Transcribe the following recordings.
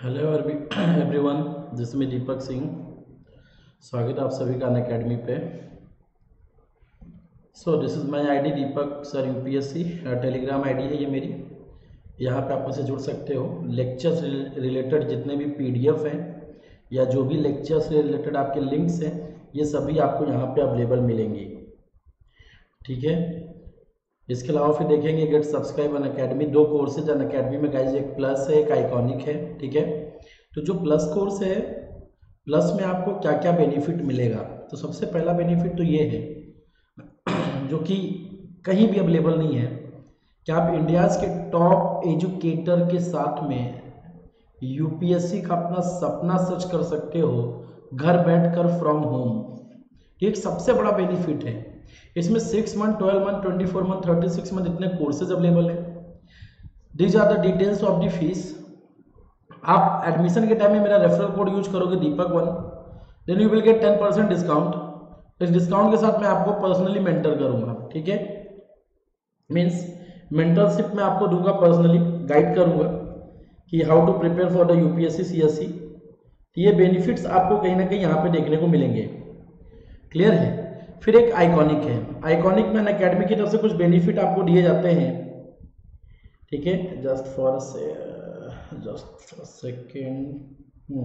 Hello everyone, this में दीपक सिंह। स्वागत है आप सभी का अनअकैडमी पे। So this is my ID Deepak sir UPSC. Telegram ID है ये मेरी। यहाँ पे आप मुझसे जुड़ सकते हो। लेक्चर्स रिलेटेड जितने भी पीडीएफ हैं या जो भी लेक्चर्स से रिलेटेड आपके लिंक्स हैं, ये सभी आपको यहाँ पे अवेलेबल मिलेंगी। ठीक है। इसके अलावा फिर देखेंगे get subscribe Unacademy. 2 courses Unacademy में गाइज, एक प्लस है, एक आइकॉनिक है। ठीक है। तो जो प्लस कोर्स है, प्लस में आपको क्या क्या बेनिफिट मिलेगा, तो सबसे पहला बेनिफिट तो ये है जो कि कहीं भी अवेलेबल नहीं है, कि आप इंडियाज़ के टॉप एजुकेटर के साथ में यूपीएससी का अपना सपना सच कर सकते हो घर बैठकर फ्रॉम होम। ये एक सबसे बड़ा बेनिफिट है। इसमें 6 मंथ, 12 मंथ, 24 मंथ, 36 मंथ इतने कोर्सेज अवेलेबल है। These are the details of the fees. आप एडमिशन के टाइम में मेरा रेफरल कोड यूज करोगे दीपक1, then you will get 10% discount. इस डिस्काउंट के साथ मैं आपको पर्सनली मेंटर करूंगा। ठीक है। मीन्स मेंटरशिप में आपको दूंगा, पर्सनली गाइड करूंगा कि how to prepare for the UPSC CSC. ये बेनिफिट्स आपको कहीं ना कहीं यहाँ पे देखने को मिलेंगे। क्लियर है। फिर एक आइकॉनिक है। आइकॉनिक में अनअकैडमी की तरफ से कुछ बेनिफिट आपको दिए जाते हैं। ठीक है। Just for second.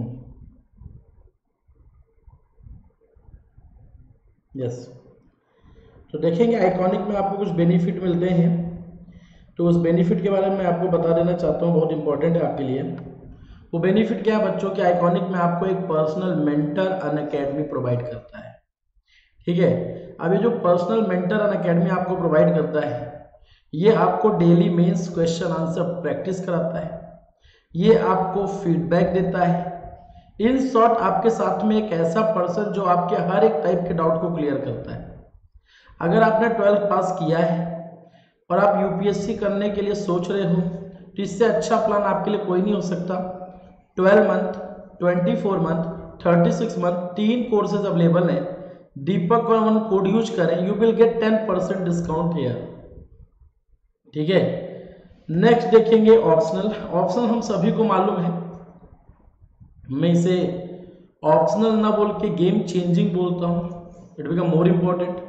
यस। तो देखेंगे आइकॉनिक में आपको कुछ बेनिफिट मिलते हैं, तो उस बेनिफिट के बारे में मैं आपको बता देना चाहता हूँ, बहुत इंपॉर्टेंट है आपके लिए। वो बेनिफिट क्या है बच्चों के, आइकॉनिक में आपको एक पर्सनल मेंटर अनअकैडमी प्रोवाइड करता है। ठीक है। अब ये जो पर्सनल मेंटर अनअकैडमी आपको प्रोवाइड करता है, ये आपको daily mains question answer practice कराता है, ये आपको फीडबैक देता है। इन शॉर्ट आपके साथ में एक ऐसा पर्सन जो आपके हर एक टाइप के डाउट को क्लियर करता है। अगर आपने 12th पास किया है और आप यूपीएससी करने के लिए सोच रहे हो, तो इससे अच्छा प्लान आपके लिए कोई नहीं हो सकता। 12 month, 24 month, 36 month 3 courses available हैं। दीपक1 कोड यूज करें, you will get 10% discount here. ठीक है। नेक्स्ट देखेंगे ऑप्शनल। ऑप्शनल हम सभी को मालूम है, मैं इसे ऑप्शनल ना बोल के गेम चेंजिंग बोलता हूं। It become more important.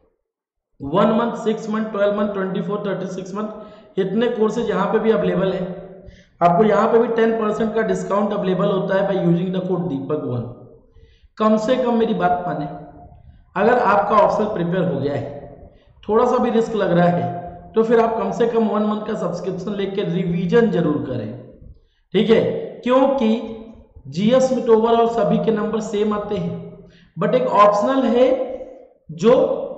1 month, 6 month, 12 month, 24, 36 month इतने कोर्सेज यहाँ पे भी अवेलेबल है। आपको यहाँ पे भी 10% का डिस्काउंट अवेलेबल होता है बाय यूजिंग द कोड दीपक1। कम से कम मेरी बात माने, अगर आपका ऑप्शनल प्रिपेयर हो गया है, थोड़ा सा भी रिस्क लग रहा है, तो फिर आप कम से कम 1 मंथ का सब्सक्रिप्शन लेके रिवीजन जरूर करें। ठीक है। क्योंकि जीएस में तो ओवरऑल सभी के नंबर सेम आते हैं, बट एक ऑप्शनल है जो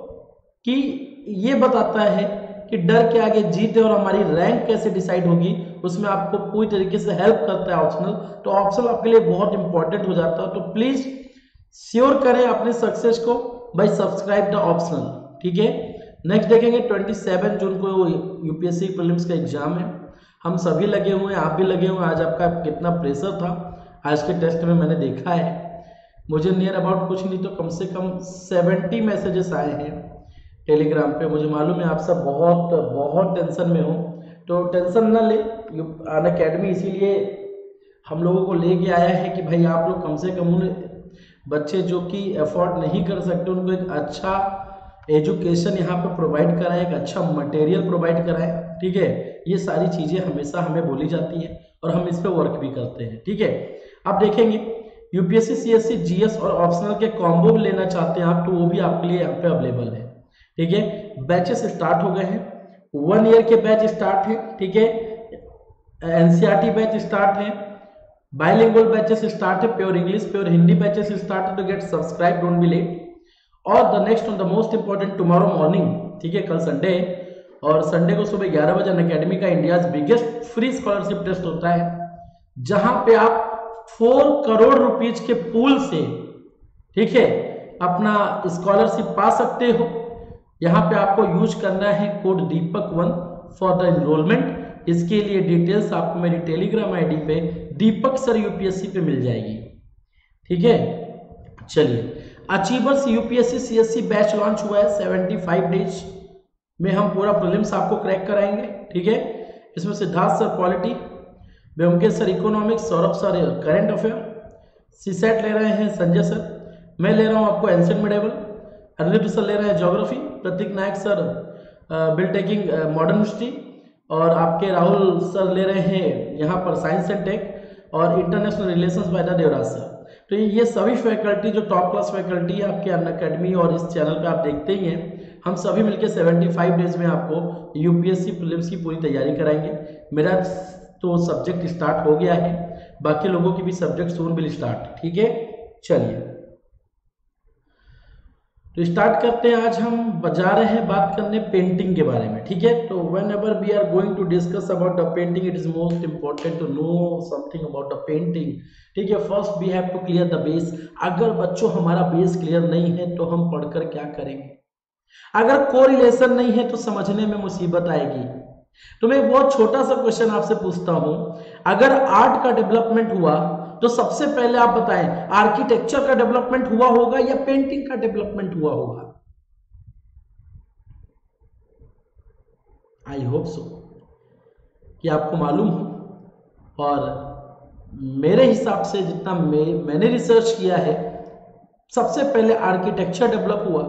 कि ये बताता है कि डर के आगे जीत है और हमारी रैंक कैसे डिसाइड होगी, उसमें आपको पूरी तरीके से हेल्प करता है ऑप्शनल। तो ऑप्शनल आपके लिए बहुत इंपॉर्टेंट हो जाता है। तो प्लीज श्योर करें अपने सक्सेस को बाय सब्सक्राइब द ऑप्शनल। ठीक है। नेक्स्ट देखेंगे 27 जून को यूपीएससी प्रीलिम्स का एग्जाम है। हम सभी लगे हुए हैं, आप भी लगे हुए हैं। आज आपका कितना प्रेशर था आज के टेस्ट में मैंने देखा है। मुझे नियर अबाउट कुछ नहीं तो कम से कम 70 मैसेजेस आए हैं टेलीग्राम पे। मुझे मालूम है आप सब बहुत बहुत टेंशन में हो, तो टेंशन ना ले। अनअकैडमी इसीलिए हम लोगों को लेके आया है कि भाई आप लोग कम से कम उन बच्चे जो कि अफोर्ड नहीं कर सकते, उनको एक अच्छा एजुकेशन यहाँ पे प्रोवाइड कराएं, एक अच्छा मटेरियल प्रोवाइड कराएं। ठीक है। ये सारी चीज़ें हमेशा हमें बोली जाती है और हम इस पर वर्क भी करते हैं। ठीक है। अब देखेंगे यूपीएससी सीएससी जीएस और ऑप्शनल के कॉम्बो लेना चाहते हैं आप, तो वो भी आपके लिए यहाँ पे अवेलेबल है। ठीक है। बैचेस स्टार्ट हो गए हैं। 1 ईयर के बैच स्टार्ट है। ठीक है। एनसीईआरटी बैच स्टार्ट है, बाइलिंगुअल बैचेस स्टार्ट है, pure English pure Hindi batches start है। तो get subscribe, don't be late. और the next on the most important tomorrow morning. ठीक है। कल संडे है और संडे को सुबह 11 बजे अनअकैडमी का India's biggest free scholarship test होता है, जहां पे आप 4 करोड़ रुपीज के पूल से, ठीक है, अपना स्कॉलरशिप पा सकते हो। यहाँ पे आपको यूज करना है कोड दीपक1 फॉर द एनरोलमेंट। इसके लिए डिटेल्स आपको मेरी टेलीग्राम आईडी पे दीपक सर यूपीएससी पे मिल जाएगी। ठीक है। चलिए, achievers UPSC CSC batch launch हुआ है। 75 डेज में हम पूरा प्रीलिम्स आपको क्रैक कराएंगे। ठीक है। इसमें Siddharth sir polity, Byomkesh sir economics, Saurabh sir current affair, CSAT ले रहे हैं संजय सर, मैं ले रहा हूँ आपको एंशिएंट मिडिवल, अनिरुद्ध सर ले रहे हैं geography, Prateek Nayak sir bill taking modern history, और आपके राहुल सर ले रहे हैं यहाँ पर साइंस एंड टेक और international relations by the Devraj sir. तो ये सभी फैकल्टी जो टॉप क्लास फैकल्टी है आपके अनअकैडमी और इस चैनल पे आप देखते ही हैं, हम सभी मिलकर 75 डेज में आपको यूपीएससी प्रीलिम्स की पूरी तैयारी कराएंगे। मेरा तो सब्जेक्ट स्टार्ट हो गया है, बाकी लोगों की भी सब्जेक्ट सून विल स्टार्ट। ठीक है, चलिए तो स्टार्ट करते हैं। आज हम जा रहे हैं बात करने पेंटिंग के बारे में। ठीक है, तो whenever we are going to discuss about the painting, it is most important to know something about the painting. ठीक है, first we have to clear the base. अगर बच्चों हमारा बेस क्लियर नहीं है तो हम पढ़कर क्या करेंगे? अगर कोरिलेशन नहीं है तो समझने में मुसीबत आएगी। तो मैं एक बहुत छोटा सा क्वेश्चन आपसे पूछता हूं, अगर आर्ट का डेवलपमेंट हुआ तो सबसे पहले आप बताएं, आर्किटेक्चर का डेवलपमेंट हुआ होगा या पेंटिंग का डेवलपमेंट हुआ होगा? आई होप सो कि आपको मालूम हो। और मेरे हिसाब से जितना मैंने रिसर्च किया है, सबसे पहले आर्किटेक्चर डेवलप हुआ,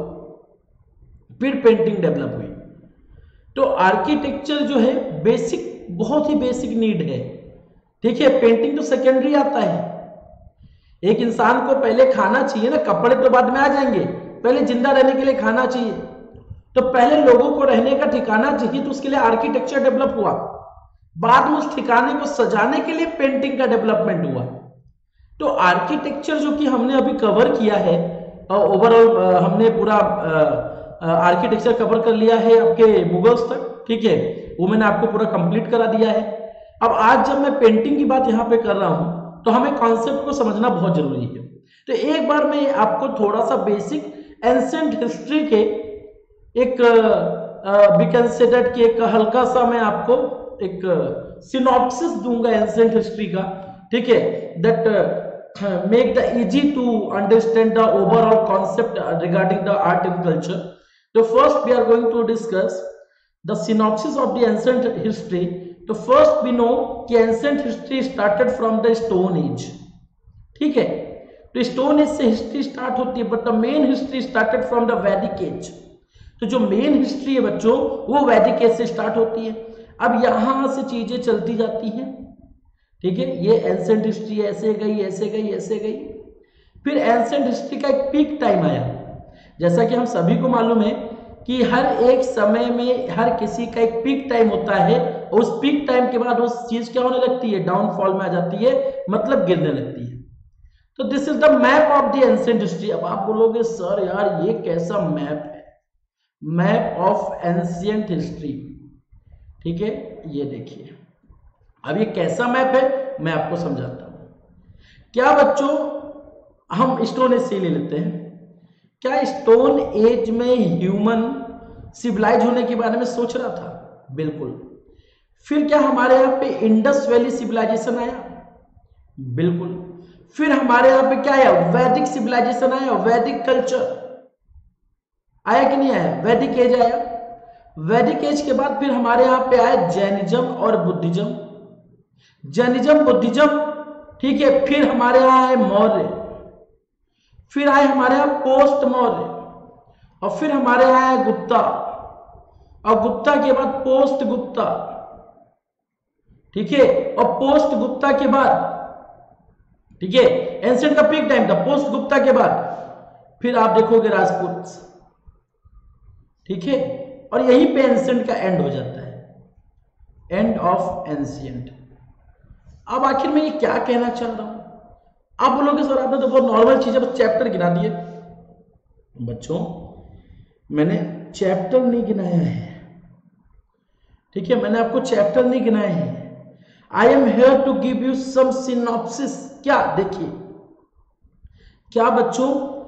फिर पेंटिंग डेवलप हुई। तो आर्किटेक्चर जो है बेसिक, बहुत ही बेसिक नीड है। ठीक है, पेंटिंग तो सेकेंडरी आता है। एक इंसान को पहले खाना चाहिए ना, कपड़े तो बाद में आ जाएंगे, पहले जिंदा रहने के लिए खाना चाहिए। तो पहले लोगों को रहने का ठिकाना चाहिए, तो उसके लिए आर्किटेक्चर डेवलप हुआ। बाद में उस ठिकाने को सजाने के लिए पेंटिंग का डेवलपमेंट हुआ। तो आर्किटेक्चर जो कि हमने अभी कवर किया है, ओवरऑल हमने पूरा आर्किटेक्चर कवर कर लिया है आपके मुगल्स तक। ठीक है, वो मैंने आपको पूरा कंप्लीट करा दिया है। अब आज जब मैं पेंटिंग की बात यहाँ पे कर रहा हूं तो हमें कॉन्सेप्ट को समझना बहुत जरूरी है। तो एक बार मैं आपको थोड़ा सा बेसिक एंशिएंट हिस्ट्री के एक बी कंसिडर्ड कि एक हल्का सा मैं आपको एक सिनॉप्सिस दूंगा एंशिएंट हिस्ट्री का। ठीक है, that make the easy to understand the overall concept regarding the art and culture. तो first we are going to discuss the synopsis of the ancient history. तो फर्स्ट वी नो कि ancient history started from the stone age. ठीक है, तो stone age से history start होती है, but the main history started from the Vedic age. तो जो मेन हिस्ट्री है बच्चों, वो वैदिक एज से स्टार्ट होती है। अब यहां से चीजें चलती जाती हैं। ठीक है, ये एंशिएंट हिस्ट्री ऐसे गई ऐसे गई ऐसे गई, फिर एंशिएंट हिस्ट्री का एक पीक टाइम आया। जैसा कि हम सभी को मालूम है कि हर एक समय में हर किसी का एक पीक टाइम होता है, और उस पीक टाइम के बाद उस चीज क्या होने लगती है, डाउनफॉल में आ जाती है, मतलब गिरने लगती है। तो this is the map of the ancient history. अब आप बोलोगे सर यार ये कैसा मैप है? Map of ancient history. ठीक है, ये देखिए, अब ये कैसा मैप है मैं आपको समझाता हूं। क्या बच्चों, हम स्टोन एज से ले लेते हैं। क्या स्टोन एज में ह्यूमन सिविलाइज होने के बारे में सोच रहा था? बिल्कुल। फिर क्या हमारे यहाँ पे इंडस वैली सिविलाइजेशन आया? बिल्कुल। फिर हमारे यहाँ पे क्या आया? वैदिक सिविलाइजेशन आया, वैदिक कल्चर आया कि नहीं आया? वैदिक एज आया। वैदिक एज के बाद फिर हमारे यहाँ पे आया जैनिज्म और बुद्धिज्म। जैनिज्म बुद्धिज्म, ठीक है, फिर हमारे यहाँ आए मौर्य, फिर आए हमारे यहाँ पोस्ट मौर्य, और फिर हमारे यहाँ आए गुप्ता, और गुप्ता के बाद पोस्ट गुप्ता। ठीक है, और पोस्ट गुप्ता के बाद, ठीक है, एंशिएंट का पीक टाइम था, पोस्ट गुप्ता के बाद फिर आप देखोगे राजपूत। ठीक है, और यहीं पे एंशिएंट का एंड हो जाता है, एंड ऑफ एंशिएंट। अब आखिर में ये क्या कहना चाह रहा हूं? आप बोलोगे सर आपने तो बहुत नॉर्मल चीजें बस चैप्टर गिना दिए। बच्चों मैंने चैप्टर नहीं गिनाया है। ठीक है, मैंने आपको चैप्टर नहीं गिनाए हैं। I am here to give you some synopsis. क्या देखिए, क्या बच्चों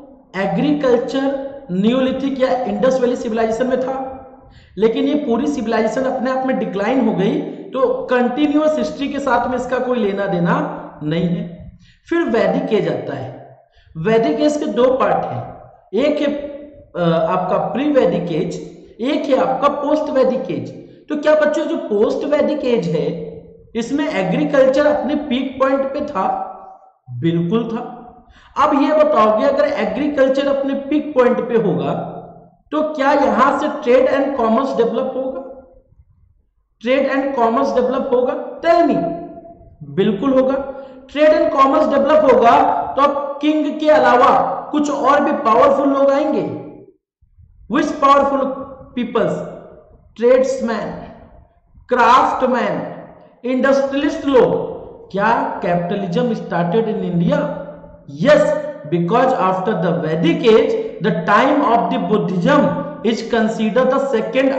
एग्रीकल्चर न्यूलिथिक या इंडस वैली सिविलाइजेशन में था, लेकिन ये पूरी सिविलाइजेशन अपने आप में डिक्लाइन हो गई, तो कंटिन्यूअस हिस्ट्री के साथ में इसका कोई लेना देना नहीं है। फिर वैदिक एज आता है। वैदिक एज के दो पार्ट हैं, एक है आपका प्री वैदिक एज, एक है आपका पोस्ट वैदिक एज। तो क्या बच्चों जो पोस्ट वैदिक एज है इसमें एग्रीकल्चर अपने पीक पॉइंट पे था? बिल्कुल था। अब ये बताओगे अगर एग्रीकल्चर अपने पीक पॉइंट पे होगा तो क्या यहां से ट्रेड एंड कॉमर्स डेवलप होगा? ट्रेड एंड कॉमर्स डेवलप होगा? Tell me. बिल्कुल होगा। ट्रेड एंड कॉमर्स डेवलप होगा तो अब किंग के अलावा कुछ और भी पावरफुल लोग आएंगे। Which powerful peoples? Tradesman, craftman, industrialist लोग। क्या capitalism started in India? Yes, because after the Vedic age the time of the Buddhism is considered the second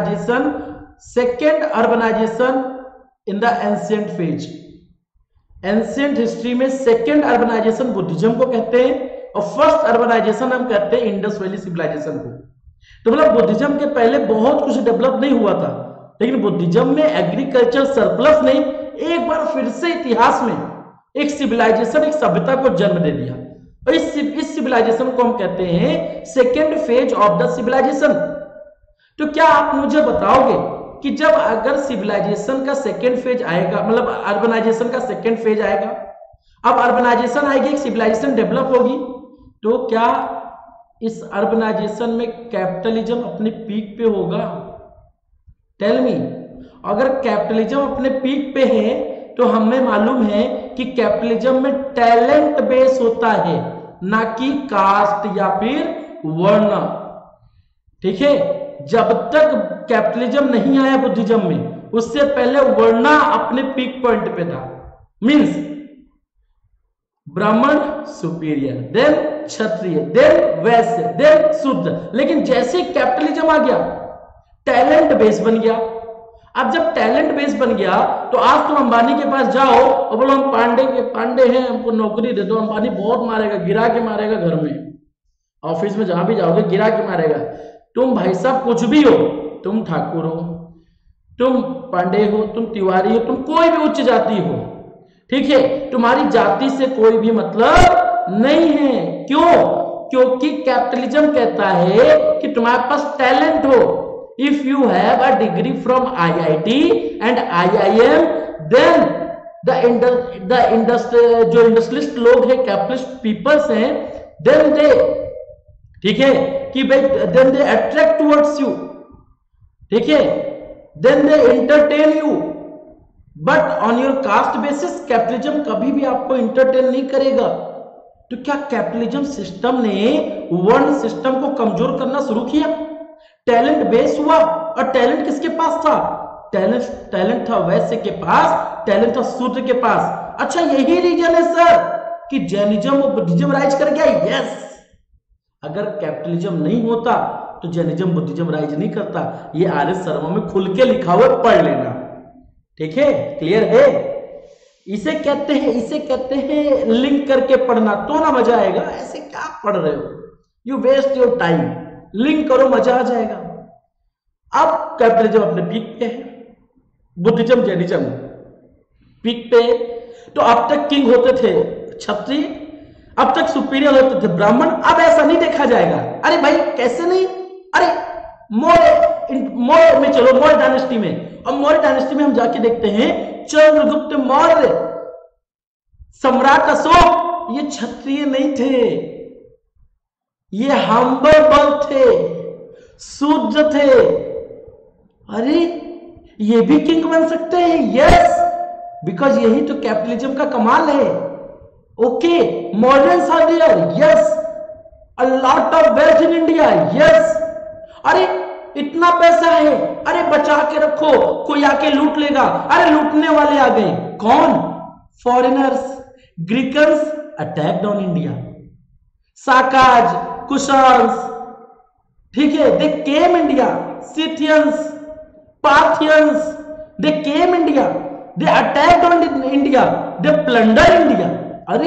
urbanisation in the ancient phase. Ancient history में second urbanisation Buddhism को कहते हैं और first urbanisation हम कहते हैं इंडस वैली सिविलाइजेशन को। तो मतलब बुद्धिज्म के पहले बहुत कुछ डेवलप नहीं हुआ था, लेकिन बुद्धिज्म में एग्रीकल्चर सरप्लस ने एक बार फिर से इतिहास में एक सिविलाइजेशन, एक सभ्यता को जन्म दे दिया और इस सिविलाइजेशन को हम कहते हैं second phase of the civilisation. तो क्या आप मुझे बताओगे कि जब अगर सिविलाइजेशन का सेकेंड फेज आएगा, मतलब अर्बनाइजेशन का सेकेंड फेज आएगा, अब अर्बनाइजेशन आएगी, एक सिविलाइजेशन डेवलप होगी, तो क्या इस अर्बनाइजेशन में कैपिटलिज्म अपने पीक पे होगा? Tell me. अगर कैपिटलिज्म अपने पीक पे है तो हमें मालूम है कि कैपिटलिज्म में टैलेंट बेस होता है, ना कि कास्ट या फिर वर्ण। ठीक है, जब तक कैपिटलिज्म नहीं आया बुद्धिज्म में, उससे पहले वर्णा अपने पीक पॉइंट पे था। Means Brahmin superior, then Kshatriya, then Vaishya, then Shudra. लेकिन जैसे कैपिटलिज्म आ गया, टैलेंट बेस बन गया। अब जब टैलेंट बेस बन गया तो आज तुम अंबानी के पास जाओ और बोलो हम पांडे हैं, हमको नौकरी दे दो। अंबानी बहुत मारेगा, गिरा के मारेगा, घर में ऑफिस में जहां भी जाओगे गिरा के मारेगा। तुम भाई साहब कुछ भी हो, तुम ठाकुर हो, तुम पांडे हो, तुम तिवारी हो, तुम कोई भी उच्च जाति हो, ठीक है, तुम्हारी जाति से कोई भी मतलब नहीं है। क्यों? क्योंकि कैपिटलिज्म कहता है कि तुम्हारे पास टैलेंट हो। If you have a degree from IIT and IIM, then जो इंडस्ट्रियलिस्ट लोग हैं, कैपिटलिस्ट पीपल्स हैं, देन दे, ठीक है, कि भाई then they attract towards you, ठीक है, then they entertain you. But on your caste basis capitalism कभी भी आपको एंटरटेन नहीं करेगा। तो क्या कैपिटलिज्म सिस्टम ने वर्ण सिस्टम को कमजोर करना शुरू किया? टैलेंट बेस हुआ, और टैलेंट किसके पास था? टैलेंट था वैश्य के पास, टैलेंट था शूद्र के पास। अच्छा, यही रीजन है सर कि जैनिज्म और बुद्धिज्म राइज कर गया। यस, अगर कैपिटलिज्म नहीं होता तो जैनिज्म बुद्धिज्म राइज नहीं करता। ये RS शर्मा में खुल के लिखा हुआ, पढ़ लेना। ठीक है, क्लियर है? इसे कहते हैं लिंक करके पढ़ना, तो ना मजा आएगा। ऐसे क्या पढ़ रहे हो? You waste your time. Link करो, मजा आ जाएगा। अब कैपिटलिज्म अपने पीक पे है, बुद्धिज्म जैनिज्म पीक पे। तो अब तक किंग होते थे क्षत्रिय, अब तक सुपीरियर होते थे ब्राह्मण। अब ऐसा नहीं देखा जाएगा। अरे भाई कैसे नहीं? अरे मौर्य में चलो, मौर्य डायनेस्टी में, और मौर्य डायनेस्टी में हम जाके देखते हैं चंद्रगुप्त मौर्य, सम्राट अशोक, ये क्षत्रिय नहीं थे, ये हम्बल थे, शूद्र थे। अरे ये भी किंग बन सकते हैं। यस, बिकॉज यही तो कैपिटलिज्म का कमाल है। Okay, moderns are there, yes, a lot of wealth in India, yes. अरे इतना पैसा है, अरे बचा के रखो, कोई आके लूट लेगा। अरे लूटने वाले आ गए, कौन? Foreigners, Grecians attacked on India, Sakas, Kushans, ठीक है, they came India, Scythians, Parthians, they came India, they attacked on India, they plunder India. अरे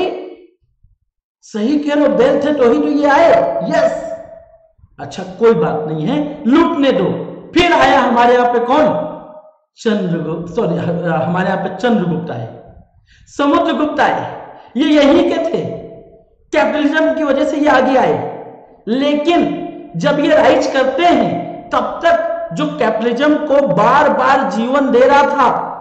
सही कह रहे हो, वेल्थ है तो ही तो ये आए। यस, अच्छा कोई बात नहीं है, लूटने दो। फिर आया हमारे यहां पे कौन? चंद्रगुप्त, सॉरी, हमारे यहां पे चंद्रगुप्त आए, समुद्रगुप्त आए, ये यही के थे। कैपिटलिज्म की वजह से ये आगे आए। लेकिन जब ये राइज करते हैं, तब तक जो कैपिटलिज्म को बार बार जीवन दे रहा था,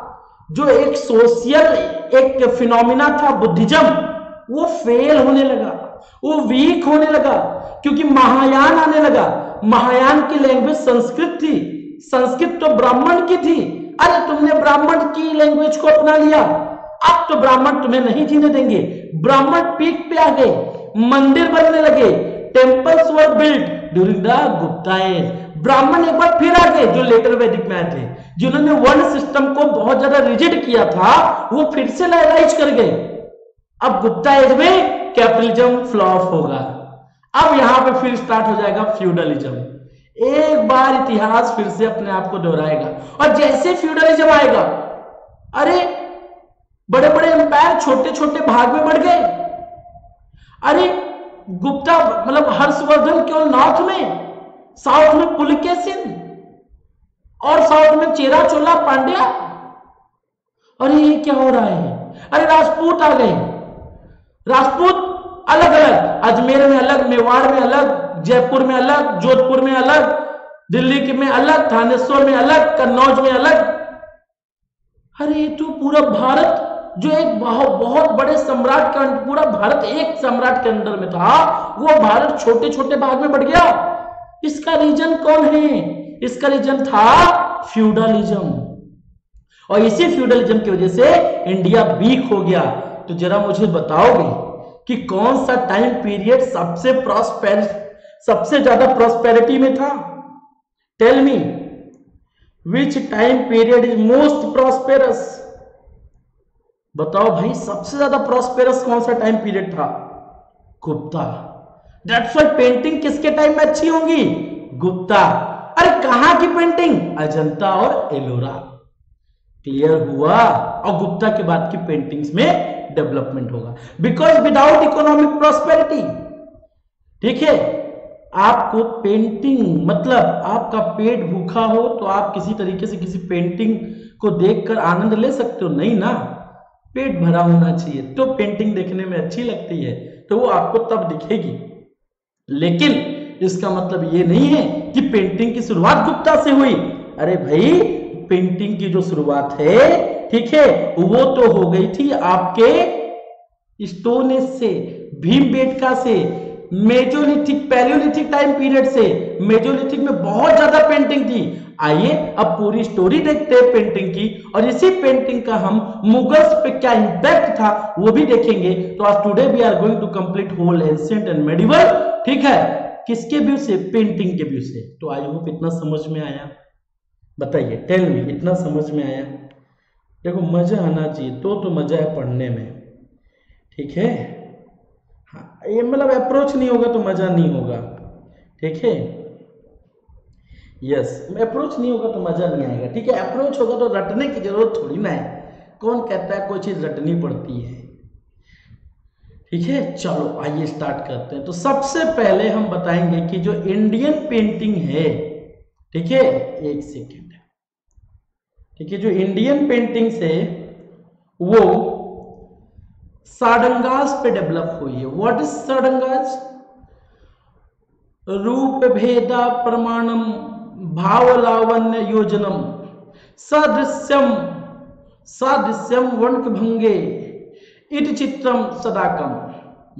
जो एक सोशल एक फिनोमिना था बुद्धिज्म, वो फेल होने लगा, वो वीक होने लगा, क्योंकि महायान आने लगा। महायान की लैंग्वेज संस्कृत थी, संस्कृत तो ब्राह्मण की थी। अरे तुमने ब्राह्मण की लैंग्वेज को अपना लिया, अब तो ब्राह्मण तुम्हें नहीं जीने देंगे। ब्राह्मण पीक पे आ गए, मंदिर बनने लगे, temples were built during the Gupta age. ब्राह्मण एक बार फिर आ गए, जो लेटर वैदिक में आए थे, जिन्होंने वर्ण सिस्टम को बहुत ज्यादा रिजिड किया था, वो फिर से लाइलाइज कर गए। अब गुप्ता एज में कैपिटलिज्म फ्लॉप होगा, अब यहां पे फिर स्टार्ट हो जाएगा फ्यूडलिज्म। एक बार इतिहास फिर से अपने आप को दोहराएगा, और जैसे फ्यूडलिज्म आएगा, अरे बड़े बड़े एम्पायर छोटे छोटे भाग में बढ़ गए। अरे गुप्ता मतलब हर्षवर्धन केवल नॉर्थ में, साउथ में पुलकेशिन, और साउथ में चेरा चोला पांड्या। अरे ये क्या हो रहा है? अरे राजपूत आ गए, राजपूत अलग अलग, अजमेर में अलग, मेवाड़ में अलग, जयपुर में अलग, जोधपुर में अलग, दिल्ली में अलग, थानेश्वर में अलग, कन्नौज में अलग। अरे ये तो पूरा भारत जो एक बहुत बड़े सम्राट का, पूरा भारत एक सम्राट के अंडर में था, वो भारत छोटे छोटे भाग में बढ़ गया। इसका रीजन कौन है? इसका रीजन था फ्यूडलिज्म, और इसी फ्यूडलिज्म की वजह से इंडिया वीक हो गया। तो जरा मुझे बताओगे कि कौन सा टाइम पीरियड सबसे ज्यादा प्रॉस्पेरिटी में था? Tell me which time period is most prosperous. बताओ भाई, सबसे ज्यादा प्रॉस्पेरस कौन सा टाइम पीरियड था? गुप्ता। दैट्स व्हाई पेंटिंग किसके टाइम में अच्छी होंगी? गुप्ता। अरे कहां की पेंटिंग? अजंता और एलोरा। क्लियर हुआ? और गुप्ता के बाद की पेंटिंग्स में डेवलपमेंट होगा, बिकॉज विदाउट इकोनॉमिक प्रॉस्पेरिटी, ठीक है, आपको पेंटिंग मतलब आपका पेट भूखा हो तो आप किसी तरीके से किसी पेंटिंग को देखकर आनंद ले सकते हो? नहीं ना, पेट भरा होना चाहिए तो पेंटिंग देखने में अच्छी लगती है, तो वो आपको तब दिखेगी। लेकिन इसका मतलब ये नहीं है कि पेंटिंग की शुरुआत गुप्ता से हुई। अरे भाई, पेंटिंग की जो शुरुआत है, ठीक है, वो तो हो गई थी आपके स्टोन एज से, भीमबेटका से, मेजोलिथिक पैलियोलिथिक टाइम पीरियड से। मेजोलिथिक में बहुत ज्यादा पेंटिंग थी। आइए अब पूरी स्टोरी देखते हैं पेंटिंग की, और इसी पेंटिंग का हम मुगल्स पे क्या इंपैक्ट था वो भी देखेंगे। तो आज today we are going to complete whole ancient and medieval, ठीक है, किसके व्यू से? पेंटिंग के व्यू से। तो आई होप इतना समझ में आया। बताइए, टेल मी, इतना समझ में आया? देखो, मजा आना चाहिए, तो मजा है पढ़ने में, ठीक है। हाँ, ये मतलब अप्रोच नहीं होगा तो मजा नहीं होगा, ठीक है। यस, अप्रोच नहीं होगा तो मजा नहीं आएगा, ठीक है। अप्रोच होगा तो रटने की जरूरत थोड़ी ना है। कौन कहता है कोई चीज रटनी पड़ती है? ठीक है, चलो आइए स्टार्ट करते हैं। तो सबसे पहले हम बताएंगे कि जो इंडियन पेंटिंग है, ठीक है, एक सेकेंड, ठीक है, जो इंडियन पेंटिंग्स है वो साडंगास पे डेवलप हुई है। What is Sadangas? रूप भेदा प्रमाणम भावलावण्य योजनम सदृश्यम सादृश्यम वणक भंगे इट चित्रम सदाकम।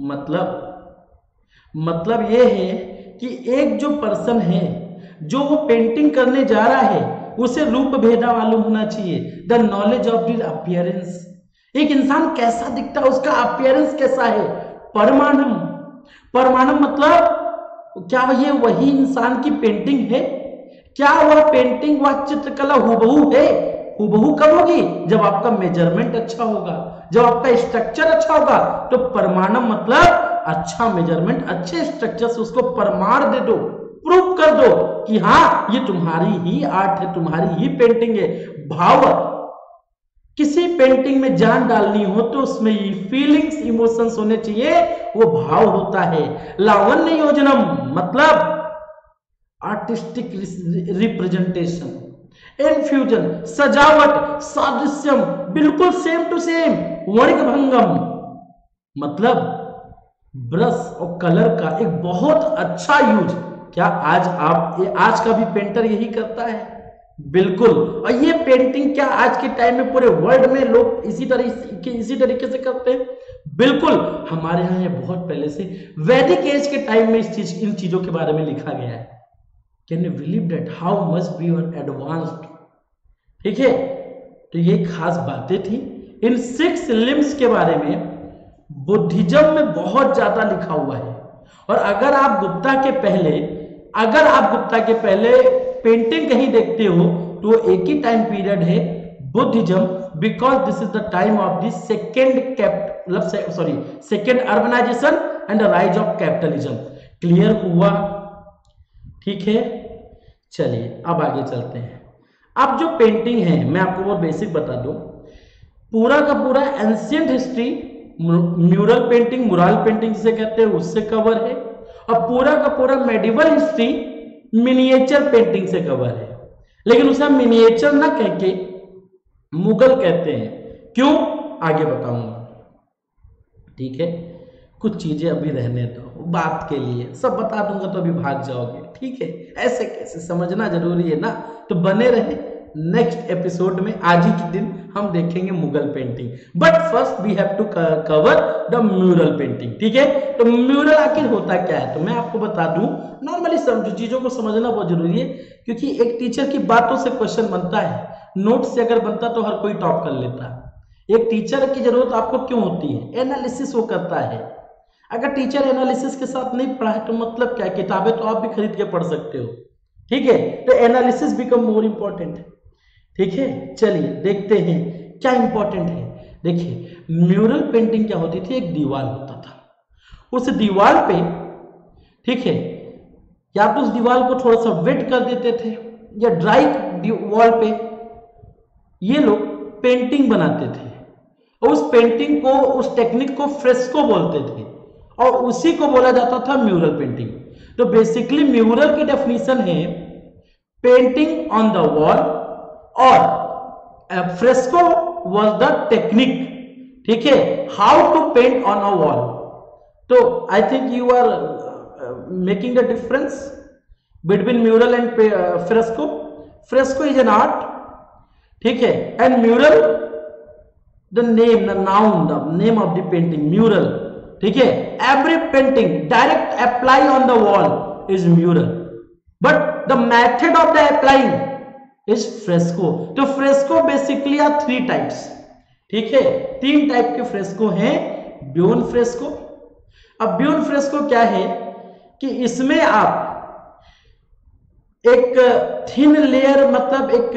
मतलब ये है कि एक जो पर्सन है जो वो पेंटिंग करने जा रहा है उसे रूप भेदा मालूम होना चाहिए, the knowledge of the appearance. एक इंसान कैसा दिखता है, उसका अपीयरेंस कैसा है। परमाणम, परमाणम मतलब क्या ये वही इंसान की पेंटिंग है? क्या वह पेंटिंग, वह चित्रकला हुबहू है? हुबहू कब होगी? जब आपका मेजरमेंट अच्छा होगा, जब आपका स्ट्रक्चर अच्छा होगा। तो परमाणम मतलब अच्छा मेजरमेंट, अच्छे स्ट्रक्चर से उसको प्रमाण दे दो, प्रूव कर दो कि हाँ ये तुम्हारी ही आर्ट है, तुम्हारी ही पेंटिंग है। भाव, किसी पेंटिंग में जान डालनी हो तो उसमें ये फीलिंग्स, इमोशंस होने चाहिए, वो भाव होता है। लावण्य योजनम मतलब आर्टिस्टिक रिप्रेजेंटेशन, इन्फ्यूजन, सजावट, सादृश्यम बिल्कुल सेम टू सेम। वर्ग भंगम मतलब ब्रश और कलर का एक बहुत अच्छा यूज। क्या आज का भी पेंटर यही करता है? बिल्कुल। और ये पेंटिंग क्या आज के टाइम में पूरे वर्ल्ड में लोग इसी तरीके से करते हैं? बिल्कुल। हमारे यहाँ ये बहुत पहले से वैदिक एज के टाइम में इन चीजों के बारे में लिखा गया है। Can you believe that how much we are advanced? ठीक है, तो ये खास बातें थी। इन 6 लिम्स के बारे में बुद्धिज्म में बहुत ज्यादा लिखा हुआ है। और अगर आप गुप्ता के पहले पेंटिंग कहीं देखते हो तो एक ही टाइम पीरियड है Buddhism, because this is the time of the second urbanisation and the rise of capitalism. Clear हुआ? ठीक है, चलिए अब आगे चलते हैं। अब जो पेंटिंग है मैं आपको बहुत बेसिक बता दूं, पूरा का पूरा ancient history mural painting, mural painting जिसे कहते हैं, उससे कवर है। और पूरा का पूरा मेडिवल हिस्ट्री मिनिएचर पेंटिंग से कवर है। लेकिन उसे हम मिनिएचर ना कह के मुगल कहते हैं। क्यों? आगे बताऊंगा। ठीक है, कुछ चीजें अभी रहने दो, बात के लिए सब बता दूंगा तो अभी भाग जाओगे। ठीक है, ऐसे कैसे, समझना जरूरी है ना, तो बने रहे। नेक्स्ट एपिसोड में आज ही के दिन हम देखेंगे Mughal painting, but first we have to cover the mural painting. ठीक है, तो म्यूरल आखिर होता क्या है तो मैं आपको बता दूं। नॉर्मली समझो, चीजों को समझना बहुत जरूरी है, क्योंकि एक टीचर की बातों से क्वेश्चन बनता है, नोट से अगर बनता तो हर कोई टॉप कर लेता। एक टीचर की जरूरत आपको क्यों होती है? एनालिसिस वो करता है। अगर टीचर एनालिसिस के साथ नहीं पढ़ा है तो मतलब क्या, किताबें तो आप भी खरीद के पढ़ सकते हो। ठीक है, तो एनालिसिस बिकम मोर इंपॉर्टेंट। ठीक है, चलिए देखते हैं क्या इंपॉर्टेंट है। देखिए, म्यूरल पेंटिंग क्या होती थी, एक दीवार होता था, उस दीवार पे, ठीक है, या तो उस दीवार को थोड़ा सा वेट कर देते थे या ड्राई वॉल पे ये लोग पेंटिंग बनाते थे। और उस पेंटिंग को, उस टेक्निक को फ्रेस्को बोलते थे और उसी को बोला जाता था म्यूरल पेंटिंग। तो बेसिकली म्यूरल की डेफिनेशन है पेंटिंग ऑन द वॉल, और फ्रेस्को वाज द टेक्निक। ठीक है, how to paint on a wall. तो I think you are making the difference between mural and fresco. Fresco is an art, ठीक है, and mural the name of the painting, mural. ठीक है, every painting direct apply on the wall is mural, but the method of the applying is fresco. तो fresco basically are 3 types. ठीक है, 3 type के fresco हैं। Buon fresco. अब buon fresco क्या है कि इसमें आप एक थिन लेयर, मतलब एक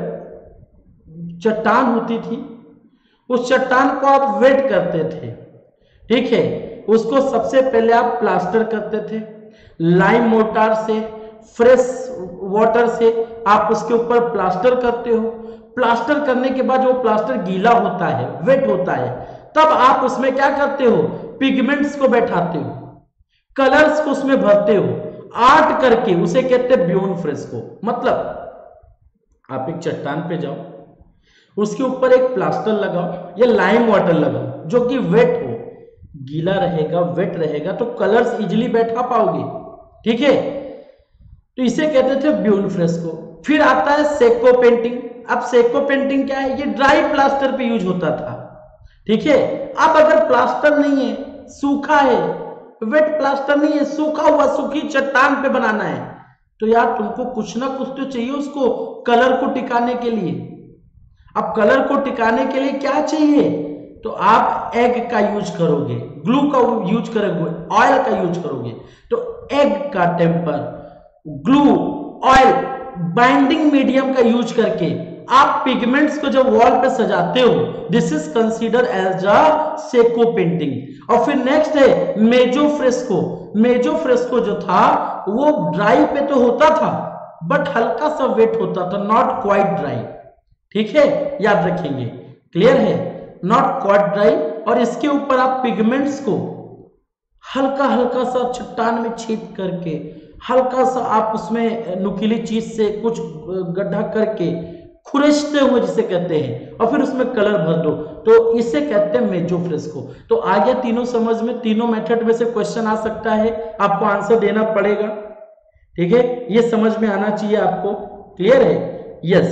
चट्टान होती थी, उस चट्टान को आप वेट करते थे। ठीक है, उसको सबसे पहले आप प्लास्टर करते थे लाइम मोर्टार से, फ्रेश वाटर से आप उसके ऊपर प्लास्टर करते हो। प्लास्टर करने के बाद जो प्लास्टर गीला होता है, वेट होता है, तब आप उसमें क्या करते हो, पिगमेंट्स को बैठाते हो, कलर्स को उसमें भरते हो, आर्ट करके, उसे कहते हैं ब्यून फ्रेस्को। मतलब आप एक चट्टान पे जाओ, उसके ऊपर एक प्लास्टर लगाओ या लाइम वाटर लगाओ जो कि वेट हो, गीला रहेगा, वेट रहेगा, तो कलर्स इजीली बैठा पाओगे। ठीक है, तो इसे कहते थे ब्यून फ्रेस्को। फिर आता है सेको पेंटिंग। अब सेको पेंटिंग क्या है, ये ड्राई प्लास्टर पे यूज होता था। ठीक है, अब अगर प्लास्टर नहीं है, सूखा है, वेट प्लास्टर नहीं है, सूखा हुआ, सूखी चट्टान पे बनाना है, तो यार तुमको कुछ ना कुछ तो चाहिए उसको कलर को टिकाने के लिए। अब कलर को टिकाने के लिए क्या चाहिए, तो आप एग का यूज करोगे, ग्लू का यूज करोगे, ऑयल का यूज करोगे। तो एग का temper, glue, oil, binding medium का यूज करके आप पिगमेंट्स को जब वॉल पे सजाते हो, this is consider as a secco painting. और फिर नेक्स्ट है मेजो फ्रेस्को। मेजो फ्रेस्को जो था वो ड्राई पे तो होता था बट हल्का सा वेट होता था, नॉट क्वाइट ड्राई। ठीक है, याद रखेंगे, क्लियर है, नॉट क्वाइट ड्राई। और इसके ऊपर आप पिगमेंट्स को हल्का हल्का सा चट्टान में छेद करके, हल्का सा आप उसमें नुकीली चीज से कुछ गड्ढा करके खुरचते हुए जिसे कहते हैं, और फिर उसमें कलर भर दो, तो इसे कहते हैं मेजो फ्रेस्को। तो आ गया तीनों समझ में, तीनों मेथड में से क्वेश्चन आ सकता है, आपको आंसर देना पड़ेगा। ठीक है, ये समझ में आना चाहिए आपको, क्लियर है, यस,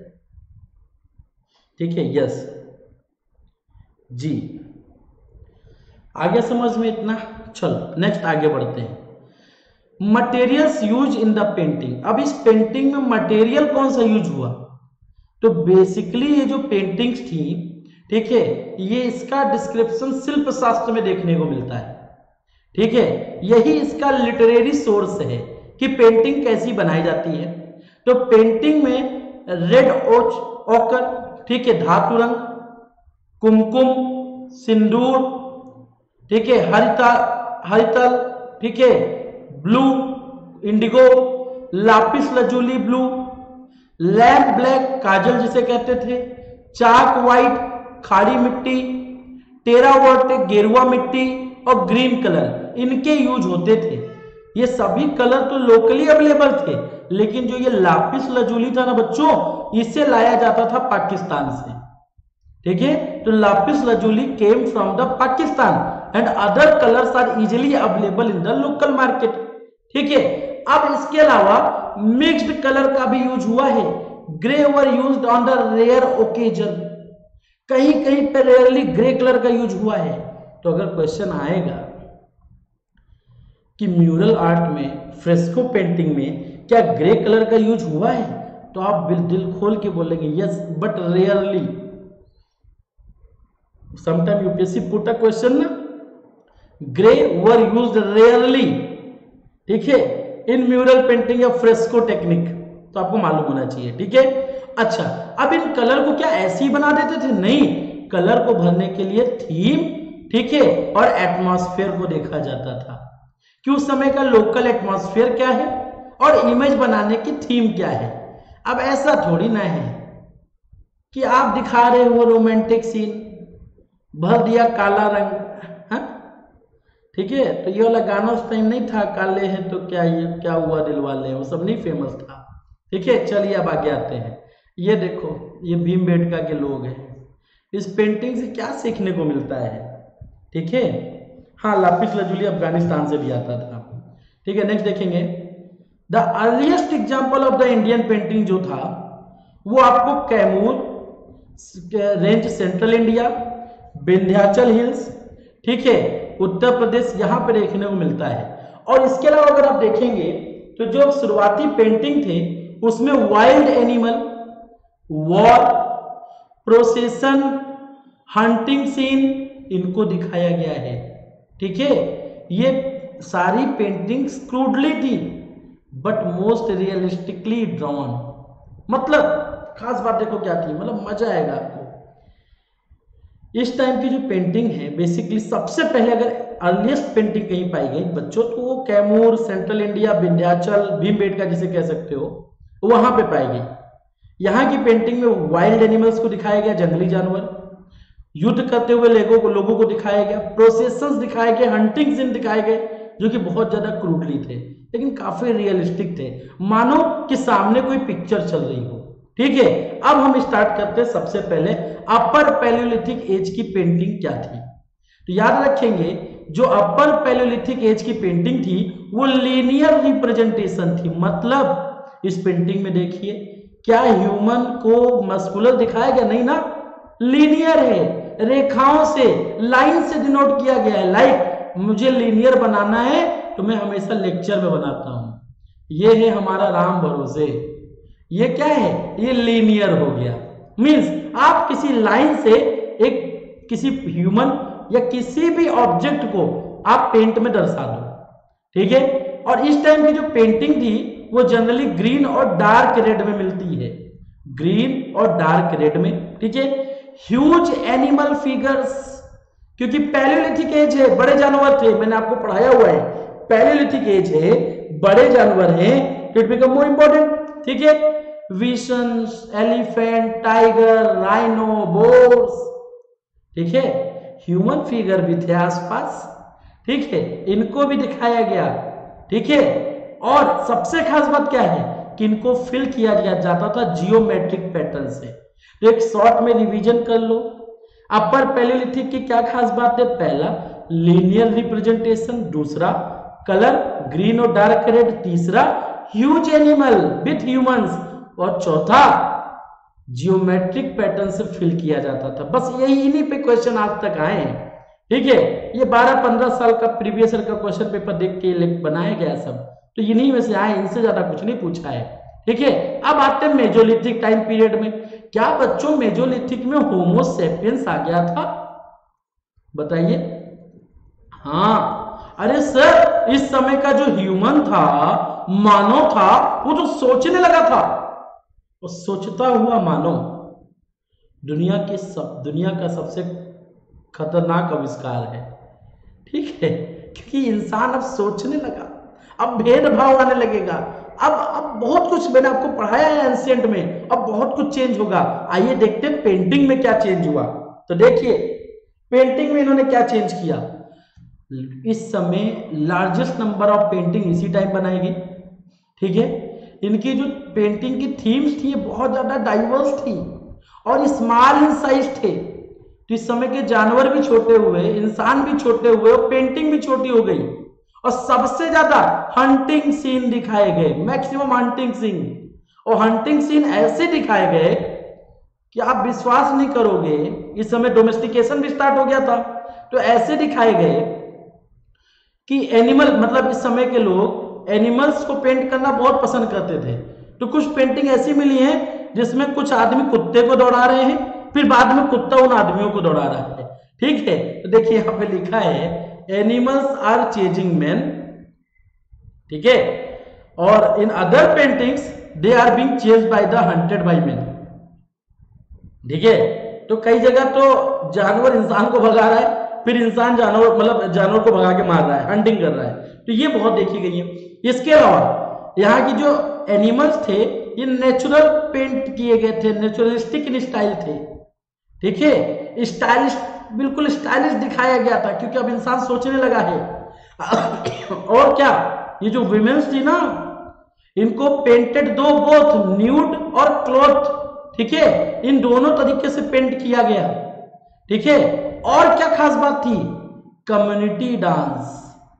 ठीक है, यस जी। आगे समझ में इतना? चलो नेक्स्ट आगे बढ़ते हैं। Materials use in the painting. अब इस पेंटिंग में मटेरियल कौन सा यूज हुआ? तो बेसिकली ये जो पेंटिंग्स थी, ठीक है, ये इसका डिस्क्रिप्शन शिल्प शास्त्र में देखने को मिलता है, ठीक है, यही इसका लिटरेरी सोर्स है कि पेंटिंग कैसी बनाई जाती है। तो पेंटिंग में रेड ओकर, ठीक है, धातु रंग, कुमकुम, सिंदूर, ठीक है, हरितल, ठीक है, blue, indigo, lapis lazuli blue, lamp black, काजल जिसे कहते थे, चाक व्हाइट, खाड़ी मिट्टी, टेरावोट, गेरुआ मिट्टी, और ग्रीन कलर, इनके यूज होते थे। ये सभी कलर तो लोकली अवेलेबल थे, लेकिन जो ये लापिस लजूली था ना बच्चों, इसे लाया जाता था पाकिस्तान से, ठीक है। तो lapis lazuli came from the Pakistan and other colours are easily available in the local market, ठीक है। अब इसके अलावा मिक्स्ड कलर का भी यूज हुआ है। Grey were used on the rare occasion, कहीं कहीं पर रेयरली ग्रे कलर का यूज हुआ है। तो अगर क्वेश्चन आएगा कि म्यूरल आर्ट में, फ्रेस्को पेंटिंग में क्या ग्रे कलर का यूज हुआ है, तो आप दिल खोल के बोलेंगे yes, but rarely. Sometime UPSC put a question ना, ग्रे वर यूज्ड रेयरली, ठीक है, इन म्यूरल पेंटिंग या फ्रेस्को टेक्निक, तो आपको मालूम होना चाहिए, ठीक है। अच्छा, अब इन कलर को क्या ऐसे ही बना देते थे? नहीं, कलर को भरने के लिए थीम, ठीक है, और एटमॉस्फेयर को देखा जाता था कि उस समय का लोकल एटमॉस्फेयर क्या है और इमेज बनाने की थीम क्या है। अब ऐसा थोड़ी ना है कि आप दिखा रहे हो रोमांटिक सीन, भर दिया काला रंग, हाँ, ठीक है। तो ये वाला गाना उस टाइम नहीं था, काले हैं तो क्या, ये क्या हुआ दिल वाले, वो सब नहीं फेमस था, ठीक है। चलिए अब आगे आते हैं। ये देखो, ये भीमबेटका के लोग हैं। इस पेंटिंग से क्या सीखने को मिलता है, ठीक है। हाँ, लापिस लजूली अफगानिस्तान से भी आता था, ठीक है। नेक्स्ट देखेंगे, the earliest example of the Indian painting जो था वो आपको Kaimur range, central India, Vindhyachal hills, ठीक है, उत्तर प्रदेश, यहां पर देखने को मिलता है। और इसके अलावा अगर आप देखेंगे तो जो शुरुआती पेंटिंग थे उसमें wild animal, war, procession, hunting scene, इनको दिखाया गया है, ठीक है। ये सारी पेंटिंग्स क्रूडली थी बट मोस्ट रियलिस्टिकली ड्रॉन। मतलब खास बात देखो क्या थी, मतलब मजा आएगा आपको। इस टाइम की जो पेंटिंग है, बेसिकली सबसे पहले अगर अर्लीस्ट पेंटिंग कहीं पाई गई बच्चों, तो वो कैमूर, सेंट्रल इंडिया, विंध्याचल, भीमबेटका जिसे कह सकते हो, वहां पे पाई गई। यहाँ की पेंटिंग में वाइल्ड एनिमल्स को दिखाया गया, जंगली जानवर, युद्ध करते हुए लोगों को दिखाया गया, प्रोसेशंस दिखाए गए, हंटिंग सीन दिखाए गए, जो कि बहुत ज्यादा क्रूडली थे लेकिन काफी रियलिस्टिक थे, मानो कि सामने कोई पिक्चर चल रही हो, ठीक है। अब हम स्टार्ट करते हैं सबसे पहले अपर पैलियोलिथिक एज की पेंटिंग क्या थी। तो याद रखेंगे, जो अपर पैलियोलिथिक एज की पेंटिंग थी वो लीनियर रिप्रेजेंटेशन थी। मतलब इस पेंटिंग में देखिए, क्या ह्यूमन को मस्कुलर दिखाया गया? नहीं ना, लीनियर है, रेखाओं से, लाइन से डिनोट किया गया है। लाइक मुझे लीनियर बनाना है तो मैं हमेशा लेक्चर में बनाता हूं। ये है हमारा राम भरोसे, ये क्या है, ये लीनियर हो गया। मींस आप किसी लाइन से एक किसी ह्यूमन या किसी भी ऑब्जेक्ट को आप पेंट में दर्शा दो, ठीक है। और इस टाइम की जो पेंटिंग थी वो जनरली ग्रीन और डार्क रेड में मिलती है, ग्रीन और डार्क रेड में, ठीक है। ह्यूज एनिमल फिगर्स, क्योंकि पैलियोलिथिक एज है, बड़े जानवर थे, मैंने आपको पढ़ाया हुआ है, पैलियोलिथिक एज है, बड़े जानवर हैं, तो इट बिकम मोर इंपॉर्टेंट, ठीक है। Bisons, elephant, tiger, rhino, boars, ठीक है। ह्यूमन फिगर भी थे आसपास, ठीक है, इनको भी दिखाया गया, ठीक है। और सबसे खास बात क्या है कि इनको फिल किया जाता था जियोमेट्रिक पैटर्न से। तो एक शॉर्ट में रिवीजन कर लो, अपर पैलियोलिथिक की क्या खास बात है? पहला लीनियर रिप्रेजेंटेशन, दूसरा कलर ग्रीन और डार्क रेड, तीसरा ह्यूज एनिमल विथ ह्यूमंस, और चौथा जियोमेट्रिक पैटर्न से फिल किया जाता था। बस यही इन्हीं पे क्वेश्चन आज तक आए हैं। ठीक है, ये 12-15 साल का प्रीवियस ईयर का क्वेश्चन पेपर देख के बनाया गया सब, तो इन्हीं में से आए, इनसे ज्यादा कुछ नहीं पूछा है। ठीक है, अब आते हैं मेजोलिथिक टाइम पीरियड में। क्या बच्चों मेजोलिथिक में होमो सेपियंस आ गया था? बताइए। हाँ, अरे सर इस समय का जो ह्यूमन था, मानव था, वो तो सोचने लगा था। और सोचता हुआ मानव दुनिया का सबसे खतरनाक आविष्कार है। ठीक है, क्योंकि इंसान अब सोचने लगा, अब भेदभाव आने लगेगा। अब बहुत कुछ मैंने आपको पढ़ाया है एंशिएंट में, अब बहुत कुछ चेंज होगा। आइए देखते हैं पेंटिंग में क्या चेंज हुआ। तो देखिए पेंटिंग में इन्होंने क्या चेंज किया। इस समय लार्जेस्ट नंबर ऑफ पेंटिंग इसी टाइम बनाई गई। ठीक है, इनकी जो पेंटिंग की थीम्स थी बहुत ज्यादा डाइवर्स थी और स्मॉल इन साइज थे। तो इस समय के जानवर भी छोटे हुए, इंसान भी छोटे हुए और पेंटिंग भी छोटी हो गई। और सबसे ज्यादा हंटिंग सीन दिखाए गए, मैक्सिमम हंटिंग सीन। और हंटिंग सीन ऐसे दिखाए गए कि आप विश्वास नहीं करोगे। इस समय डोमेस्टिकेशन भी स्टार्ट हो गया था, तो ऐसे दिखाए गए कि एनिमल, मतलब इस समय के लोग एनिमल्स को पेंट करना बहुत पसंद करते थे। तो कुछ पेंटिंग ऐसी मिली है जिसमें कुछ आदमी कुत्ते को दौड़ा रहे हैं, फिर बाद में कुत्ता उन आदमियों को दौड़ा रहा है। ठीक है, तो देखिए यहां पे लिखा है एनिमल्स आर चेजिंग मैन। ठीक है, और in other paintings they are being chased by the hunted by man. ठीक है, तो कई जगह तो जानवर इंसान को भगा रहा है, फिर इंसान जानवर को भगा के मार रहा है, हंटिंग कर रहा है। तो ये बहुत देखी गई है। इसके अलावा यहाँ की जो एनिमल्स थे ये नेचुरल पेंट किए गए थे, नेचुरलिस्टिक इन स्टाइल थे। ठीक है, स्टाइलिश, बिल्कुल स्टाइलिश दिखाया गया था क्योंकि अब इंसान सोचने लगा है। और क्या, ये जो विमेन्स थी ना, इनको पेंटेड दो बोथ न्यूड और क्लॉथ। ठीक है, इन दोनों तरीके से पेंट किया गया। ठीक है, और क्या खास बात थी, कम्युनिटी डांस,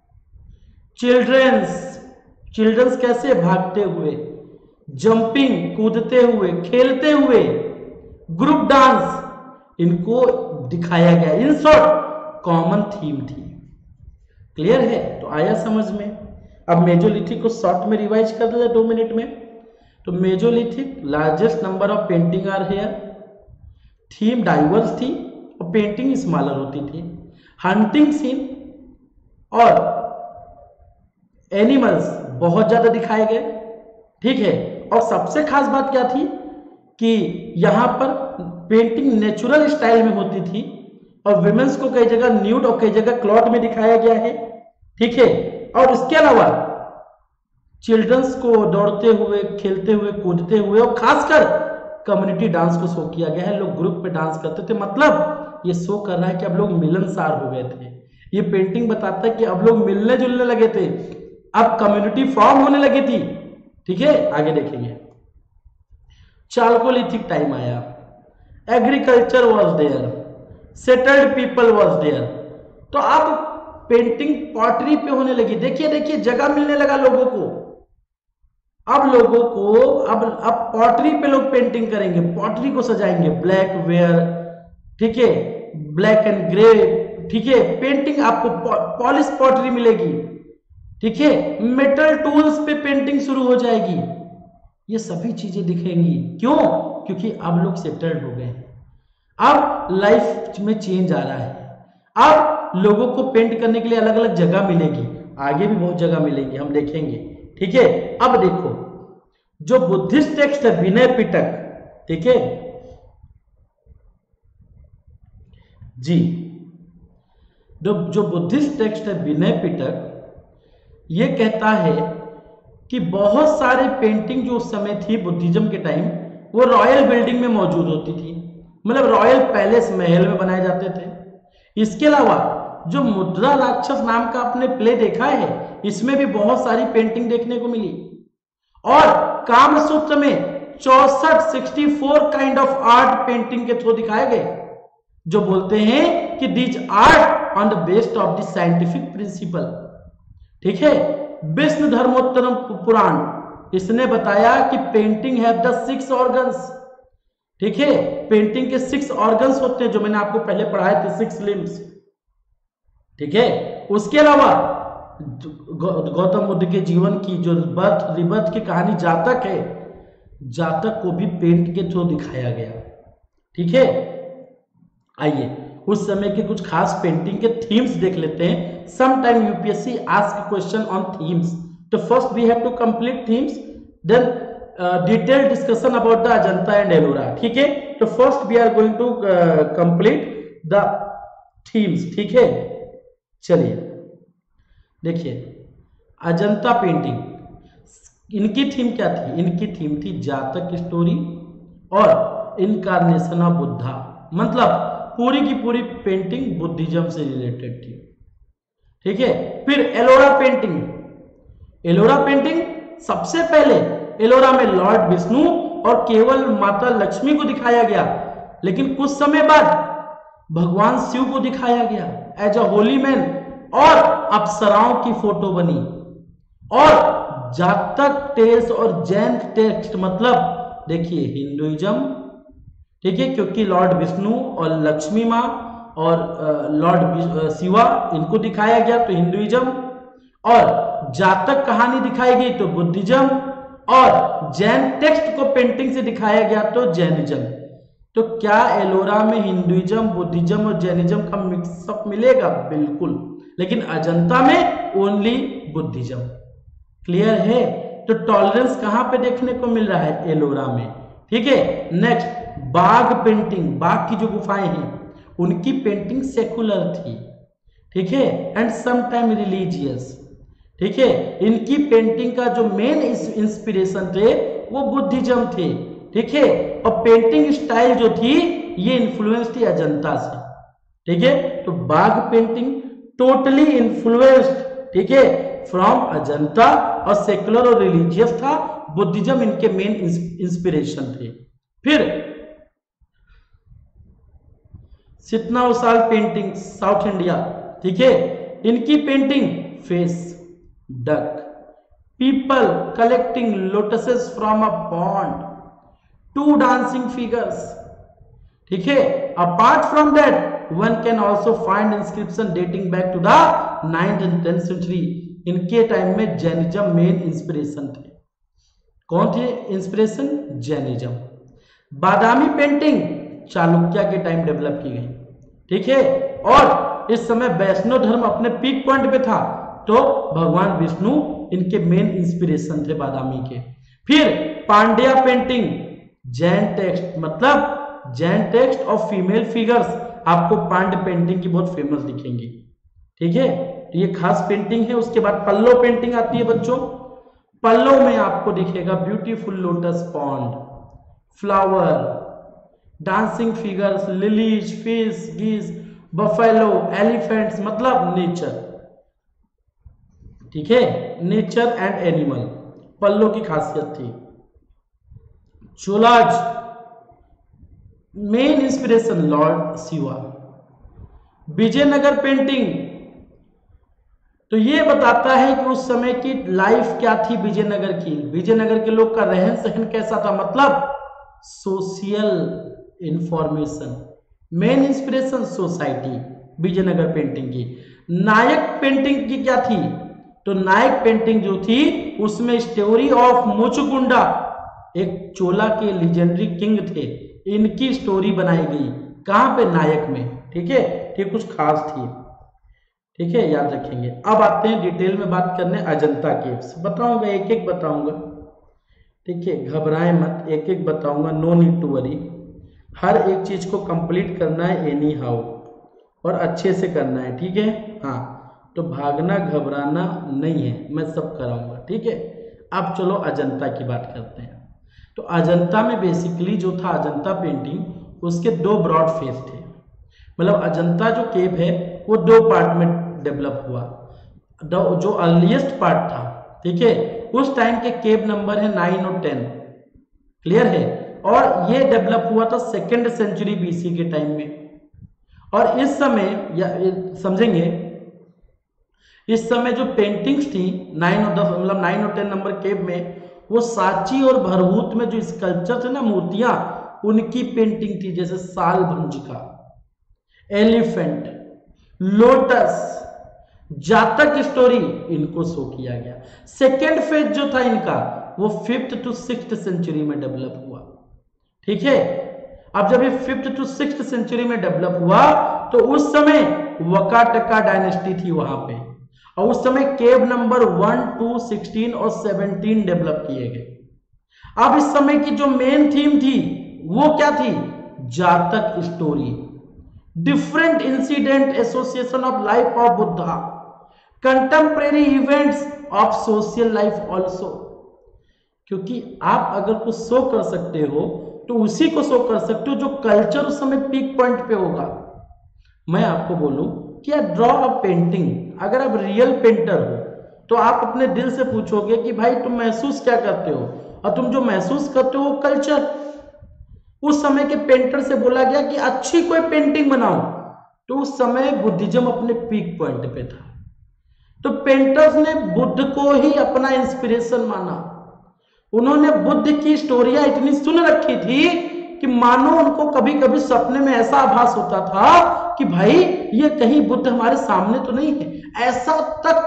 चिल्ड्रंस कैसे भागते हुए, जंपिंग, कूदते हुए, खेलते हुए, ग्रुप डांस, इनको दिखाया गया। इन शॉर्ट कॉमन थीम थी। क्लियर है? तो आया समझ में। अब मेजोलिथिक को शॉर्ट में रिवाइज कर दिया 2 मिनट में। तो Mesolithic largest number of painting are here, theme diverse थी और पेंटिंग स्मॉलर होती थी। हंटिंग सीन और एनिमल्स बहुत ज्यादा दिखाए गए। ठीक है, और सबसे खास बात क्या थी कि यहां पर पेंटिंग नेचुरल स्टाइल में होती थी और विमेंस को कई जगह न्यूड और कई जगह क्लॉथ में दिखाया गया है। ठीक है, और इसके अलावा चिल्ड्रंस को दौड़ते हुए, खेलते हुए, कूदते हुए और खासकर कम्युनिटी डांस को शो किया गया है। लोग ग्रुप में डांस करते थे, मतलब ये शो कर रहा है कि अब लोग मिलनसार हो गए थे। ये पेंटिंग बताता है कि अब लोग मिलने जुलने लगे थे, अब कम्युनिटी फॉर्म होने लगी थी। ठीक है, आगे देखेंगे। चाल्कोलिथिक टाइम आया, agriculture was there, settled people was there. तो अब पेंटिंग पॉटरी पे होने लगी। देखिए जगह मिलने लगा लोगों को। अब लोगों को अब पॉटरी पे लोग पेंटिंग करेंगे, पॉटरी को सजाएंगे, ब्लैक वेयर, ठीक है, ब्लैक एंड ग्रे। ठीक है, पेंटिंग आपको पॉलिश पॉटरी मिलेगी। ठीक है, मेटल टूल्स पे पेंटिंग शुरू हो जाएगी। ये सभी चीजें दिखेंगी। क्यों? क्योंकि अब लोग सेटल्ड हो गए, अब लाइफ में चेंज आ रहा है। अब लोगों को पेंट करने के लिए अलग अलग जगह मिलेगी, आगे भी बहुत जगह मिलेगी, हम देखेंगे। ठीक है, अब देखो जो बुद्धिस्ट टेक्स्ट है विनय पिटक, ठीक है जी, जो बुद्धिस्ट टेक्स्ट है विनय पिटक, ये कहता है कि बहुत सारे पेंटिंग जो उस समय थी बुद्धिज्म के टाइम, वो रॉयल बिल्डिंग में मौजूद होती थी, मतलब रॉयल पैलेस, महल में बनाए जाते थे। इसके अलावा जो मुद्रा राक्षस नाम का आपने प्ले देखा है, इसमें भी बहुत सारी पेंटिंग देखने को मिली। और कामसूत्र में 64 काइंड ऑफ आर्ट पेंटिंग के थ्रू दिखाए गए, जो बोलते हैं कि these art on the based of the scientific principle. ठीक है, विष्णु धर्मोत्तरम पुराण, इसने बताया कि पेंटिंग हैव द 6 ऑर्गन्स। ठीक है, पेंटिंग के 6 ऑर्गन्स होते हैं, जो मैंने आपको पहले पढ़ाए थे, 6 लिम्स। ठीक है, उसके अलावा गौतम बुद्ध के जीवन की जो बर्थ रिबर्थ की कहानी जातक है, जातक को भी पेंट के थ्रू दिखाया गया। ठीक है, आइए उस समय के कुछ खास पेंटिंग के थीम्स देख लेते हैं। Some time UPSC ask question on themes, तो first we have to complete themes, then detail discussion about the Ajanta and Ellora. ठीक है, तो first we are going to complete the themes. ठीक है, चलिए देखिए अजंता पेंटिंग, इनकी थीम क्या थी? इनकी थीम थी जातक स्टोरी और इनकारनेशन ऑफ बुद्धा, मतलब पूरी की पूरी पेंटिंग बुद्धिज्म से रिलेटेड थी। ठीक है, फिर एलोरा पेंटिंग, एलोरा पेंटिंग सबसे पहले एलोरा में लॉर्ड विष्णु और केवल माता लक्ष्मी को दिखाया गया, लेकिन कुछ समय बाद भगवान शिव को दिखाया गया एज अ होली मैन और अप्सराओं की फोटो बनी। और जातक टेल्स और जैन टेक्स्ट, मतलब देखिए हिंदुइज्म, ठीक है, क्योंकि लॉर्ड विष्णु और लक्ष्मी माँ और लॉर्ड शिवा इनको दिखाया गया तो हिंदुइज्म, और जातक कहानी दिखाई गई तो बुद्धिज्म, और जैन टेक्स्ट को पेंटिंग से दिखाया गया तो जैनिज्म। तो क्या एलोरा में हिंदुइज्म, बुद्धिज्म और जैनिज्म का मिक्सअप मिलेगा? बिल्कुल, लेकिन अजंता में ओनली बुद्धिज्म। क्लियर है? तो टॉलरेंस कहां पे देखने को मिल रहा है? एलोरा में। ठीक है, नेक्स्ट बाघ पेंटिंग, बाघ की जो गुफाएं हैं उनकी पेंटिंग सेकुलर थी। ठीक है, एंड समटाइम रिलीजियस। ठीक है, इनकी पेंटिंग का जो मेन इंस्पिरेशन थे वो बुद्धिज्म थे। ठीक है, और पेंटिंग स्टाइल जो थी ये इन्फ्लुएंस थी अजंता से। ठीक है, तो बाघ पेंटिंग टोटली इन्फ्लुएंस्ड, ठीक है, फ्रॉम अजंता, और सेकुलर और रिलीजियस था, बुद्धिज्म इनके मेन इंस्पिरेशन थे। फिर सितनाउसाल पेंटिंग साउथ इंडिया, ठीक है, इनकी painting face, duck, people collecting lotuses from a pond, 2 dancing figures. ठीक है, apart from that one can also find inscription dating back to the 9th and 10th century। इनके time में Jainism main inspiration थे। कौन थे inspiration? Jainism. Badami painting Chalukya के time develop की गई। ठीक है, और इस समय वैष्णव धर्म अपने पीक पॉइंट पे था, तो भगवान विष्णु इनके मेन इंस्पिरेशन थे बादामी के। फिर पांड्या पेंटिंग, जैन टेक्स्ट, मतलब जैन टेक्स्ट और फीमेल फिगर्स आपको पांड्य पेंटिंग की बहुत फेमस दिखेंगी। ठीक है, तो ये खास पेंटिंग है। उसके बाद पल्लव पेंटिंग आती है बच्चों। पल्लव में आपको दिखेगा beautiful lotus pond, flower, dancing figures, lilies, fish, geese, buffalo, elephants, मतलब नेचर। ठीक है, नेचर एंड एनिमल पल्लव की खासियत थी। Cholas main inspiration lord Shiva. Vijayanagar painting, तो ये बताता है कि उस समय की लाइफ क्या थी विजयनगर की, विजयनगर के लोग का रहन सहन कैसा था, मतलब social information. Main inspiration society Vijayanagar painting की। नायक पेंटिंग की क्या थी? तो नायक पेंटिंग जो थी उसमें स्टोरी ऑफ मुचुकुंडा, एक चोला के लीजेंडरी किंग थे, इनकी स्टोरी बनाई गई। कहां पे? नायक में। ठीक है, ठीक, कुछ खास थी। ठीक है, याद रखेंगे। अब आते हैं डिटेल में बात करने अजंता केव्स। बताऊंगा, एक एक बताऊंगा। ठीक है, घबराएं मत, एक एक बताऊंगा, नो नीड टू वरी। हर एक चीज को कंप्लीट करना है एनी हाउ, और अच्छे से करना है। ठीक है, हाँ, तो भागना घबराना नहीं है, मैं सब कराऊंगा। ठीक है, अब चलो अजंता की बात करते हैं। तो अजंता में बेसिकली जो था अजंता पेंटिंग, उसके 2 ब्रॉड फेज थे। मतलब अजंता जो केव है वो 2 पार्ट में डेवलप हुआ। जो अर्लीस्ट पार्ट था, ठीक है, उस टाइम के केव नंबर है 9 और 10। क्लियर है? और ये डेवलप हुआ था 2nd सेंचुरी बीसी के टाइम में। और इस समय समझेंगे, इस समय जो पेंटिंग्स थी 9 और 10, मतलब 9 और 10 नंबर केव में, वो सांची और भरहूत में जो स्कल्पचर थे ना, मूर्तियां, उनकी पेंटिंग थी, जैसे सालभंज का, एलिफेंट, लोटस, जातक स्टोरी, इनको शो किया गया। सेकेंड फेज जो था इनका वो 5th to 6th सेंचुरी में डेवलप हुआ। ठीक है, अब जब ये 5th to 6th सेंचुरी में डेवलप हुआ तो उस समय वकाटका डायनेस्टी थी वहां पे, और उस समय केव नंबर 1, 2, 16 और 17 डेवलप किए गए। अब इस समय की जो मेन थीम थी वो क्या थी? Jataka story, different incident, association of life of Buddha, contemporary events of social life also. क्योंकि आप अगर कुछ शो कर सकते हो तो उसी को शो कर सकते हो जो कल्चर उस समय पीक पॉइंट पे होगा। मैं आपको बोलूं कि ड्रॉ अ पेंटिंग, अगर आप रियल पेंटर हो तो आप अपने दिल से पूछोगे कि भाई तुम महसूस क्या करते हो, और तुम जो महसूस करते हो कल्चर। उस समय के पेंटर से बोला गया कि अच्छी कोई पेंटिंग बनाओ, तो उस समय बुद्धिज्म अपने पीक पॉइंट पे था। तो पेंटर्स ने बुद्ध को ही अपना इंस्पिरेशन माना। उन्होंने बुद्ध की स्टोरियां इतनी सुन रखी थी कि मानो उनको कभी कभी सपने में ऐसा आभास होता था कि भाई ये कहीं बुद्ध हमारे सामने तो नहीं है। ऐसा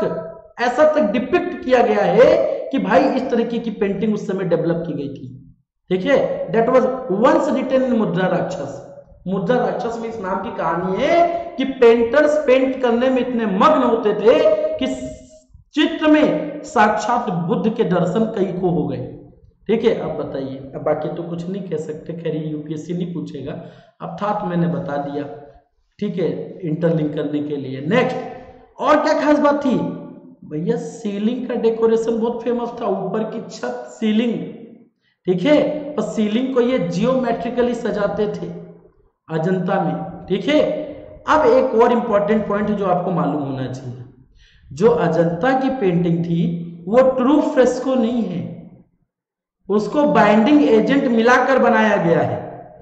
तक डिपिक्ट किया गया है कि भाई इस तरीके की पेंटिंग उस समय डेवलप की गई थी। ठीक है, that was once written in Mudra Rakshasa. मुद्रा राक्षस में इस नाम की कहानी है कि पेंटर्स पेंट करने में इतने मग्न होते थे कि चित्र में साक्षात बुद्ध के दर्शन कई को हो गए। ठीक है, अब बताइए, अब बाकी तो कुछ नहीं कह सकते, खैर यूपीएससी नहीं पूछेगा, अब था तो मैंने बता दिया। ठीक है, इंटरलिंक करने के लिए। नेक्स्ट, और क्या खास बात थी भैया? सीलिंग का डेकोरेशन बहुत फेमस था, ऊपर की छत सीलिंग। ठीक है, और सीलिंग को ये जियोमेट्रिकली सजाते थे अजंता में। ठीक है, अब एक और इंपॉर्टेंट पॉइंट जो आपको मालूम होना चाहिए, जो अजंता की पेंटिंग थी वो ट्रू फ्रेस्को नहीं है, उसको बाइंडिंग एजेंट मिलाकर बनाया गया है।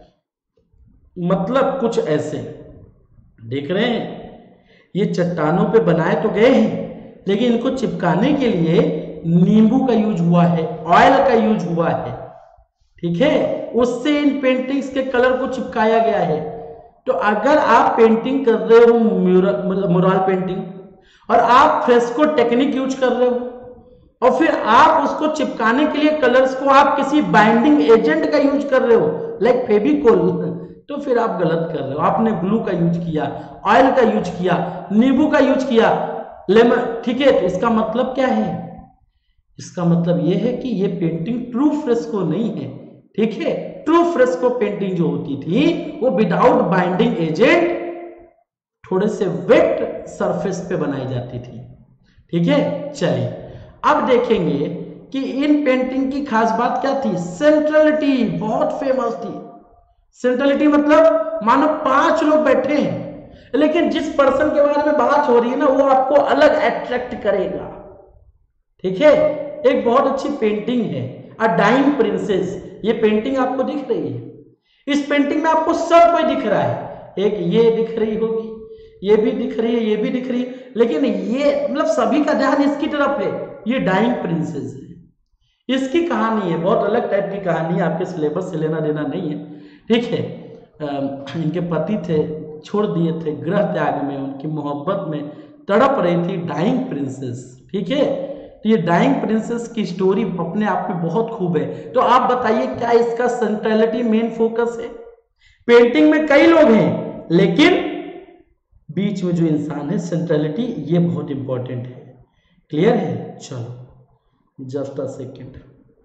मतलब कुछ ऐसे देख रहे हैं, ये चट्टानों पे बनाए तो गए हैं, लेकिन इनको चिपकाने के लिए नींबू का यूज हुआ है, ऑयल का यूज हुआ है। ठीक है, उससे इन पेंटिंग्स के कलर को चिपकाया गया है। तो अगर आप पेंटिंग कर रहे हो म्यूरल पेंटिंग, और आप फ्रेस्को टेक्निक यूज कर रहे हो, और फिर आप उसको चिपकाने के लिए कलर्स को आप किसी बाइंडिंग एजेंट का यूज कर रहे हो, लाइक फेविकोल, तो फिर आप गलत कर रहे हो। आपने ग्लू का यूज किया, ऑयल का यूज किया, नींबू का यूज किया, लेमन। ठीक है, तो इसका मतलब क्या है? इसका मतलब यह है कि यह पेंटिंग ट्रू फ्रेस्को नहीं है। ठीक है, ट्रू फ्रेस्को पेंटिंग जो होती थी वो विदाउट बाइंडिंग एजेंट थोड़े से वेट सरफेस पे बनाई जाती थी। ठीक है, चलिए अब देखेंगे कि इन पेंटिंग की खास बात क्या थी। सेंट्रलिटी बहुत फेमस थी। सेंट्रलिटी मतलब मानो 5 लोग बैठे हैं, लेकिन जिस पर्सन के बारे में बात हो रही है ना वो आपको अलग अट्रैक्ट करेगा। ठीक है, एक बहुत अच्छी पेंटिंग है अ डाइंग प्रिंसेस। ये पेंटिंग आपको दिख रही है, इस पेंटिंग में आपको सब कोई दिख रहा है। एक ये दिख रही होगी, ये भी दिख रही है, ये भी दिख रही है, लेकिन ये मतलब सभी का ध्यान इसकी तरफ है। ये डाइंग प्रिंसेस है, इसकी कहानी है, बहुत अलग टाइप की कहानी है, आपके सिलेबस से लेना देना नहीं है। ठीक है, इनके पति थे, छोड़ दिए थे गृह त्याग में, उनकी मोहब्बत में तड़प रही थी डाइंग प्रिंसेस। ठीक है, तो ये डाइंग प्रिंसेस की स्टोरी अपने आप में बहुत खूब है। तो आप बताइए क्या इसका सेंट्रलिटी मेन फोकस है? पेंटिंग में कई लोग हैं, लेकिन बीच में जो इंसान है, सेंट्रलिटी, ये बहुत इंपॉर्टेंट है। क्लियर है? चलो जस्ट अ सेकेंड।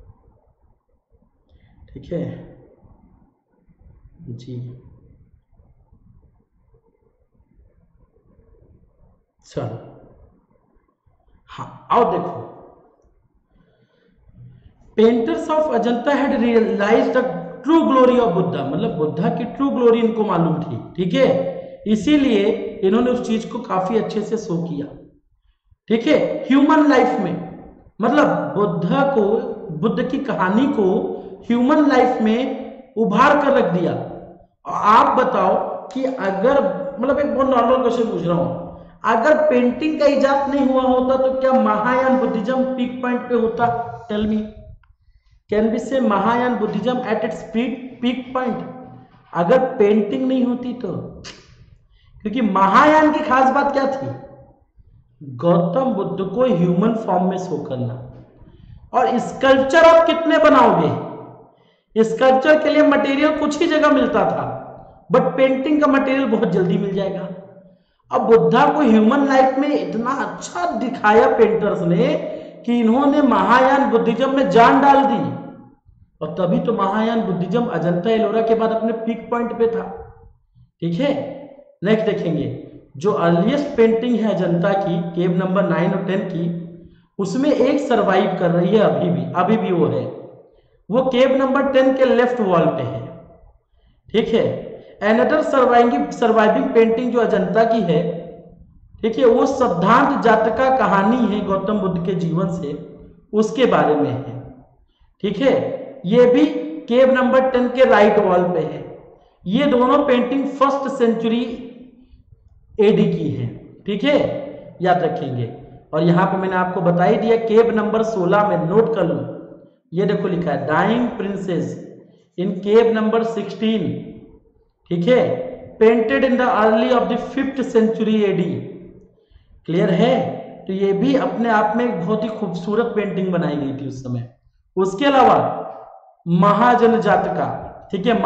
ठीक है जी, चलो हाँ, आओ देखो। Painters of Ajanta had realised the true glory of Buddha, मतलब बुद्धा की ट्रू ग्लोरी इनको मालूम थी। ठीक है, इसीलिए इन्होंने उस चीज को काफी अच्छे से शो किया। ठीक है, ह्यूमन लाइफ में, मतलब बुद्ध की कहानी को ह्यूमन लाइफ में उभार कर रख दिया। आप बताओ कि अगर, मतलब एक बहुत नॉर्मल क्वेश्चन पूछ रहा हूं, अगर पेंटिंग का इजाद नहीं हुआ होता तो क्या महायान बुद्धिज्म पीक पॉइंट पे होता? Tell me. Can be say Mahayana Buddhism at its peak point. अगर पेंटिंग नहीं होती तो, क्योंकि महायान की खास बात क्या थी, गौतम बुद्ध को ह्यूमन फॉर्म में शो करना। और स्कल्पचर आप कितने बनाओगे, स्कल्पचर के लिए मटेरियल कुछ ही जगह मिलता था, बट पेंटिंग का मटेरियल बहुत जल्दी मिल जाएगा। अब बुद्धा को ह्यूमन लाइफ में इतना अच्छा दिखाया पेंटर्स ने कि इन्होंने महायान बुद्धिज्म में जान डाल दी, और तभी तो महायान बुद्धिज्म अजंता एलोरा के बाद अपने पीक पॉइंट पे था। ठीक है, नेक्स्ट देखेंगे जो अर्लीस्ट पेंटिंग है अजंता की, केव नंबर 9 और 10 की, उसमें एक सर्वाइव कर रही है अभी भी वो है, वो केव नंबर 10 के लेफ्ट वॉल पे है। ठीक है, एनदर सर्वाइविंग पेंटिंग जो अजंता की है, ठीक है, वो सिद्धांत जातका कहानी है गौतम बुद्ध के जीवन से, उसके बारे में है। ठीक है, ये भी केव नंबर 10 के राइट वॉल पे है। ये दोनों पेंटिंग 1st सेंचुरी एडी की है। ठीक है, याद रखेंगे। और यहां पे मैंने आपको बता ही दिया, केव नंबर 16 में नोट कर लो, ये देखो लिखा है dying princess in cave number 16। ठीक है, painted in the early of the 5th century AD. Clear है, तो ये भी अपने आप में एक बहुत ही खूबसूरत पेंटिंग बनाई गई थी उस समय। उसके अलावा महाजन जातका, ठीक है,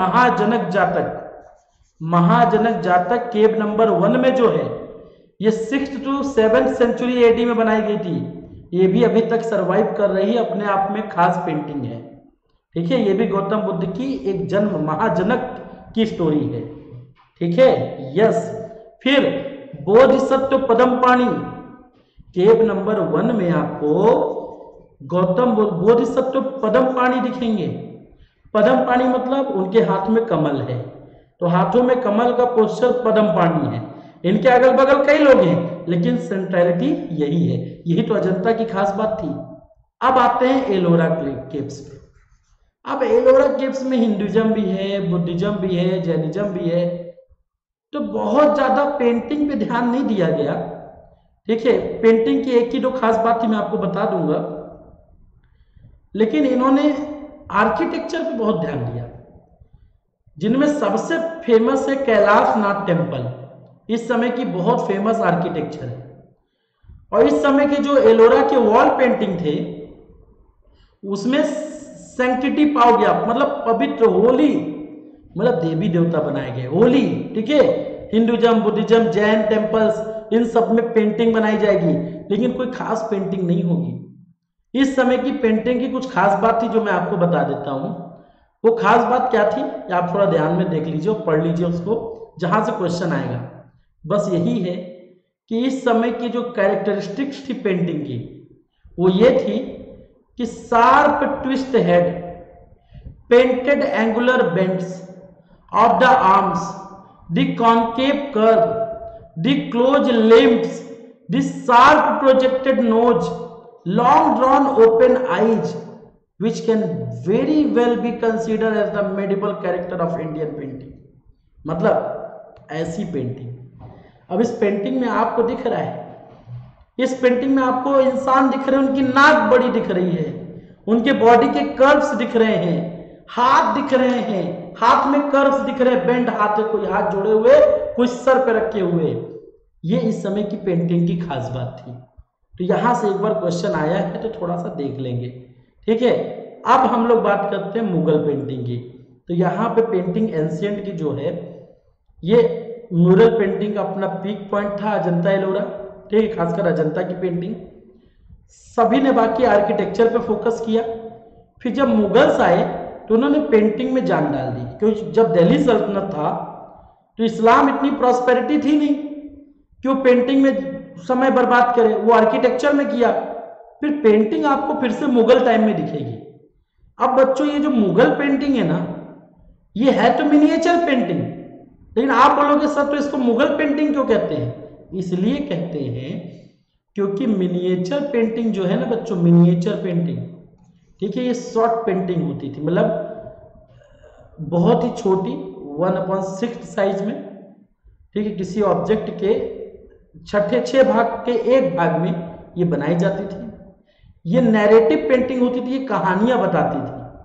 महाजनक जातक केव नंबर 1 में जो है, ये 6th to 7th century AD में बनाई गई थी। ये भी अभी तक सरवाइव कर रही है, अपने आप में खास पेंटिंग है। ठीक है, ये भी गौतम बुद्ध की एक जन्म महाजनक की स्टोरी है। ठीक है, यस। फिर बोधिसत्व पद्मपाणि, केव नंबर 1 में आपको गौतम बोधिसत्व पद्मपाणि दिखेंगे। पद्मपाणि मतलब उनके हाथ में कमल है, तो हाथों में कमल का पोस्चर पद्मपाणि है। इनके अगल बगल कई लोग हैं, लेकिन सेंट्रलिटी यही है। यही तो अजंता की खास बात थी। अब आते हैं एलोरा केव्स पे। अब एलोरा केव्स में हिंदुइज्म भी है, बुद्धिज्म भी है, जैनिज्म भी है, तो बहुत ज्यादा पेंटिंग पे ध्यान नहीं दिया गया। ठीक है, पेंटिंग की एक ही दो खास बात थी, मैं आपको बता दूंगा, लेकिन इन्होंने आर्किटेक्चर पे बहुत ध्यान दिया, जिनमें सबसे फेमस है कैलाश नाथ टेम्पल। इस समय की बहुत फेमस आर्किटेक्चर है। और इस समय के जो एलोरा के वॉल पेंटिंग थे, उसमें सैंक्टिटी पाओ गया, मतलब पवित्र, होली, मतलब देवी देवता बनाए गए, होली। ठीक है, हिंदुइज्म, बुद्धिज्म, जैन टेम्पल्स, इन सब में पेंटिंग बनाई जाएगी, लेकिन कोई खास पेंटिंग नहीं होगी। इस समय की पेंटिंग की कुछ खास बात थी जो मैं आपको बता देता हूं। वो खास बात क्या थी, आप थोड़ा ध्यान में देख लीजिए और पढ़ लीजिए उसको, जहां से क्वेश्चन आएगा। बस यही है कि इस समय की जो कैरेक्टरिस्टिक्स थी पेंटिंग की, वो ये थी कि sharp twist head, painted angular bends of the arms, the concave curve, the close limbs, the sharp projected nose, long drawn open eyes, which can very well be considered as the medieval character of Indian painting। मतलब ऐसी painting. अब इस painting में आपको दिख रहा है, इस पेंटिंग में आपको इंसान दिख रहे हैं, उनकी नाक बड़ी दिख रही है, उनके बॉडी के कर्व्स दिख रहे हैं, हाथ दिख रहे हैं, हाथ में कर्व्स दिख रहे हैं, बेंड हाथ है, कोई हाथ जोड़े हुए, कुछ सर पे रखे हुए। ये इस समय की पेंटिंग की खास बात थी। तो यहां से एक बार क्वेश्चन आया है तो थोड़ा सा देख लेंगे। ठीक है, अब हम लोग बात करते हैं मुगल पेंटिंग की। तो यहाँ पे पेंटिंग एंशिएंट की जो है, ये म्यूरल पेंटिंग का अपना पीक पॉइंट था अजंता एलोरा। ठीक है, खासकर अजंता की पेंटिंग। सभी ने बाकी आर्किटेक्चर पे फोकस किया। फिर जब मुगल्स आए तो उन्होंने पेंटिंग में जान डाल दी, क्योंकि जब दिल्ली सल्तनत था तो इस्लाम इतनी प्रॉस्पेरिटी थी नहीं कि वो पेंटिंग में समय बर्बाद करे, वो आर्किटेक्चर में किया। फिर पेंटिंग आपको फिर से मुगल टाइम में दिखेगी। अब बच्चों, ये जो मुगल पेंटिंग है ना, ये है तो मिनिएचर पेंटिंग, लेकिन आप बोलोगे सर तो इसको मुगल पेंटिंग क्यों कहते हैं? इसलिए कहते हैं क्योंकि मिनिएचर पेंटिंग जो है ना बच्चों, मिनिएचर पेंटिंग, ठीक है, ये शॉर्ट पेंटिंग होती थी, मतलब बहुत ही छोटी 1/6 साइज में। ठीक है, किसी ऑब्जेक्ट के 6 भाग के एक भाग में ये बनाई जाती थी। ये नैरेटिव पेंटिंग होती थी, ये कहानियां बताती थी।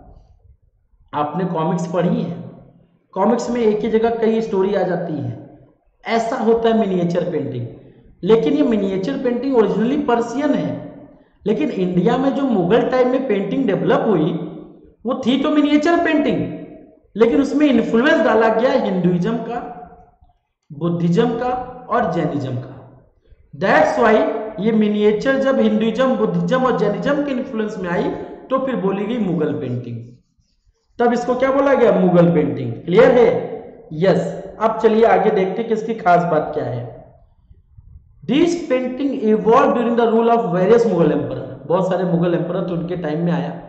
आपने कॉमिक्स पढ़ी है, कॉमिक्स में एक ही जगह कई स्टोरी आ जाती है, ऐसा होता है मिनिएचर पेंटिंग। लेकिन ये मिनिएचर पेंटिंग ओरिजिनली पर्शियन है, लेकिन इंडिया में जो मुगल टाइम में पेंटिंग डेवलप हुई वो थी तो मिनिएचर पेंटिंग, लेकिन उसमें इन्फ्लुएंस डाला गया हिंदुइज्म का, बुद्धिज्म का और जैनिज्म का। दैट्स वाई ये मिनिएचर जब हिंदुइज्म, बुद्धिज्म और जैनिज्म के इन्फ्लुएंस में आई तो फिर बोली गई मुगल पेंटिंग, तब इसको क्या बोला गया, मुगल पेंटिंग। क्लियर है? यस। अब चलिए आगे देखते हैं कि इसकी खास बात क्या है। This painting evolve during the rule of various Mughal emperor, बहुत सारे मुगल एम्परर तो उनके टाइम में आया।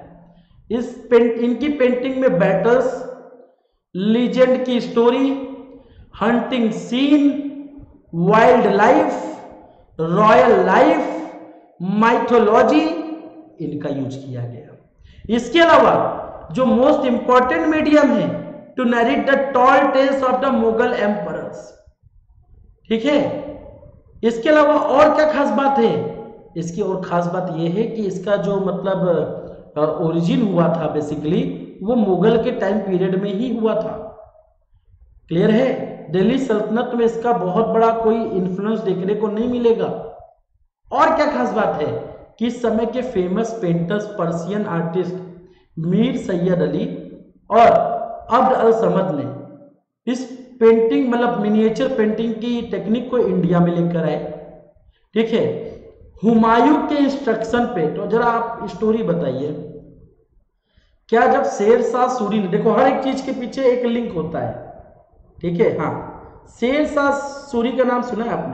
इनकी पेंटिंग में बैटल्स, लीजेंड की story, hunting scene, wild life, royal life, mythology, इनका यूज किया गया। इसके अलावा जो मोस्ट इंपॉर्टेंट मीडियम है to narrate the tall tales of the Mughal emperors, ठीक है। इसके अलावा और क्या खास बात है, इसकी और खास बात यह है कि इसका जो मतलब ओरिजिन हुआ था बेसिकली वो मुगल के टाइम पीरियड में ही हुआ था। क्लियर है? दिल्ली सल्तनत में इसका बहुत बड़ा कोई इन्फ्लुएंस देखने को नहीं मिलेगा। और क्या खास बात है कि इस समय के famous painters, Persian artist Mir Sayyid Ali और अब्द अल समद ने इस पेंटिंग मतलब मिनिएचर पेंटिंग की टेक्निक को इंडिया में लेकर आए। ठीक है, हुमायूं के इंस्ट्रक्शन पे। तो जरा आप स्टोरी बताइए, क्या जब शेरशाह सूरी ने, देखो हर एक चीज के पीछे एक लिंक होता है, ठीक है। हाँ, शेरशाह सूरी का नाम सुना है आपने?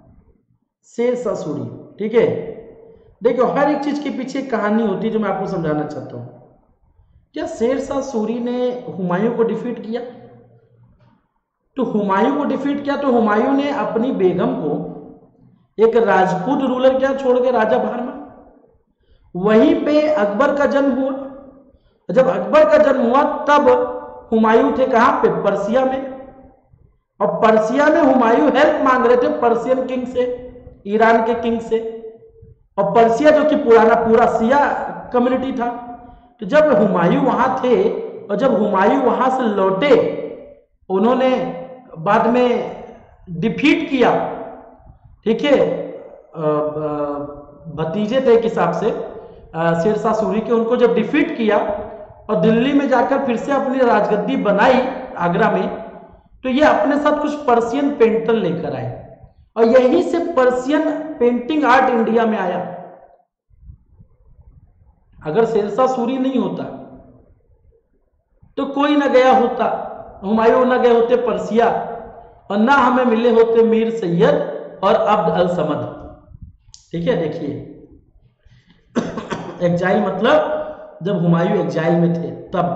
शेरशाह सूरी, ठीक है। देखो हर एक चीज के पीछे एक कहानी होती है जो मैं आपको समझाना चाहता हूं। क्या शेरशाह सूरी ने हुमायूं को डिफीट किया? तो हुमायूं को डिफीट किया तो हुमायूं ने अपनी बेगम को एक राजपूत रूलर क्या छोड़ के राजा बाहर में, वहीं पे अकबर का जन्म हुआ। जब अकबर का जन्म हुआ तब हुमायूं थे कहां पे? पर्सिया में। और पर्सिया में हुमायूं हेल्प मांग रहे थे पर्शियन किंग से, ईरान के किंग से। और पर्सिया जो कि पुराना पूरा सिया कम्युनिटी था। तो जब हुमायूं वहां थे और जब हुमायूं वहां से लौटे, उन्होंने बाद में डिफीट किया, ठीक है। भतीजे थे एक हिसाब से शेरशाह सूरी के, उनको जब डिफीट किया और दिल्ली में जाकर फिर से अपनी राजगद्दी बनाई आगरा में, तो ये अपने साथ कुछ पर्शियन पेंटर लेकर आए और यहीं से पर्शियन पेंटिंग आर्ट इंडिया में आया। अगर शेरशाह सूरी नहीं होता तो कोई ना गया होता, हुमायूं ना गए होते पर्सिया, और ना हमें मिले होते मीर सैयद और अब्द अल समद। ठीक है, देखिए एग्जाइल मतलब जब हुमायूं एग्जाइल में थे तब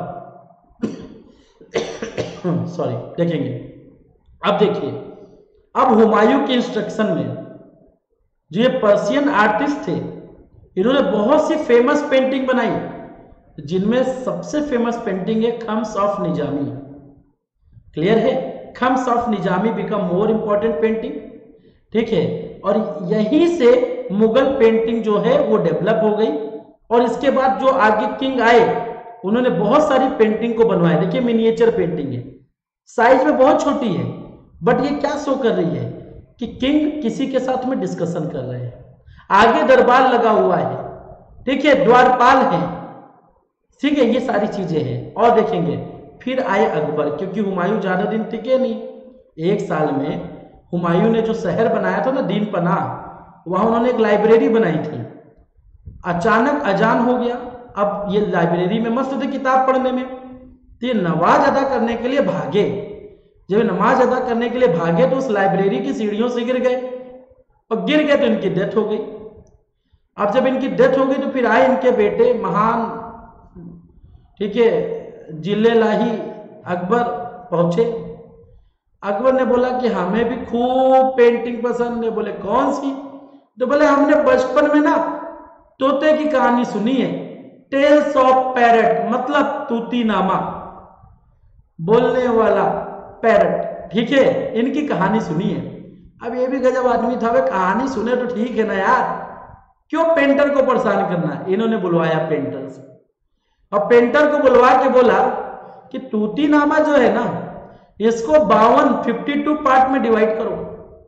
सॉरी, देखेंगे। अब देखिए, अब हुमायूं के इंस्ट्रक्शन में जो ये पर्शियन आर्टिस्ट थे, इन्होंने बहुत सी फेमस पेंटिंग बनाई, जिनमें सबसे फेमस पेंटिंग है खम्स ऑफ निजामी। क्लियर है? Khamsa of Nizami become more important painting, ठीक है। और यहीं से मुगल पेंटिंग जो है वो डेवलप हो गई। और इसके बाद जो आगे किंग आए, उन्होंने बहुत सारी पेंटिंग को बनवाया। देखिए मिनिएचर पेंटिंग है, साइज में बहुत छोटी है, बट ये क्या शो कर रही है कि किंग किसी के साथ में डिस्कशन कर रहे हैं, आगे दरबार लगा हुआ है, ठीक है, द्वारपाल है, ठीक है, ये सारी चीजें हैं। और देखेंगे फिर आए अकबर, क्योंकि हुमायूं ज्यादा दिन टिके नहीं। एक साल में हुमायूं ने जो शहर बनाया था ना दीन पनाह, वहां उन्होंने एक लाइब्रेरी बनाई थी। अचानक अजान हो गया, अब ये लाइब्रेरी में मस्त थे किताब पढ़ने में, तो ये नमाज अदा करने के लिए भागे। जब नमाज अदा करने के लिए भागे तो उस लाइब्रेरी की सीढ़ियों से गिर गए, और गिर गए तो इनकी डेथ हो गई। अब जब इनकी डेथ हो गई तो फिर आए इनके बेटे महान, ठीक है, जिले लाही अकबर पहुंचे। अकबर ने बोला कि हमें भी खूब पेंटिंग पसंद है। बोले कौन सी? तो बोले हमने बचपन में ना तोते की कहानी सुनी है, टेल्स ऑफ पैरट, मतलब तूतीनामा, बोलने वाला पैरट, ठीक है, इनकी कहानी सुनी है। अब ये भी गजब आदमी था, वे कहानी सुने तो ठीक है ना यार, क्यों पेंटर को परेशान करना। इन्होंने बुलवाया पेंटर्स, और पेंटर को बुलवा के बोला कि तूतीनामा जो है ना, इसको 52 पार्ट में डिवाइड करो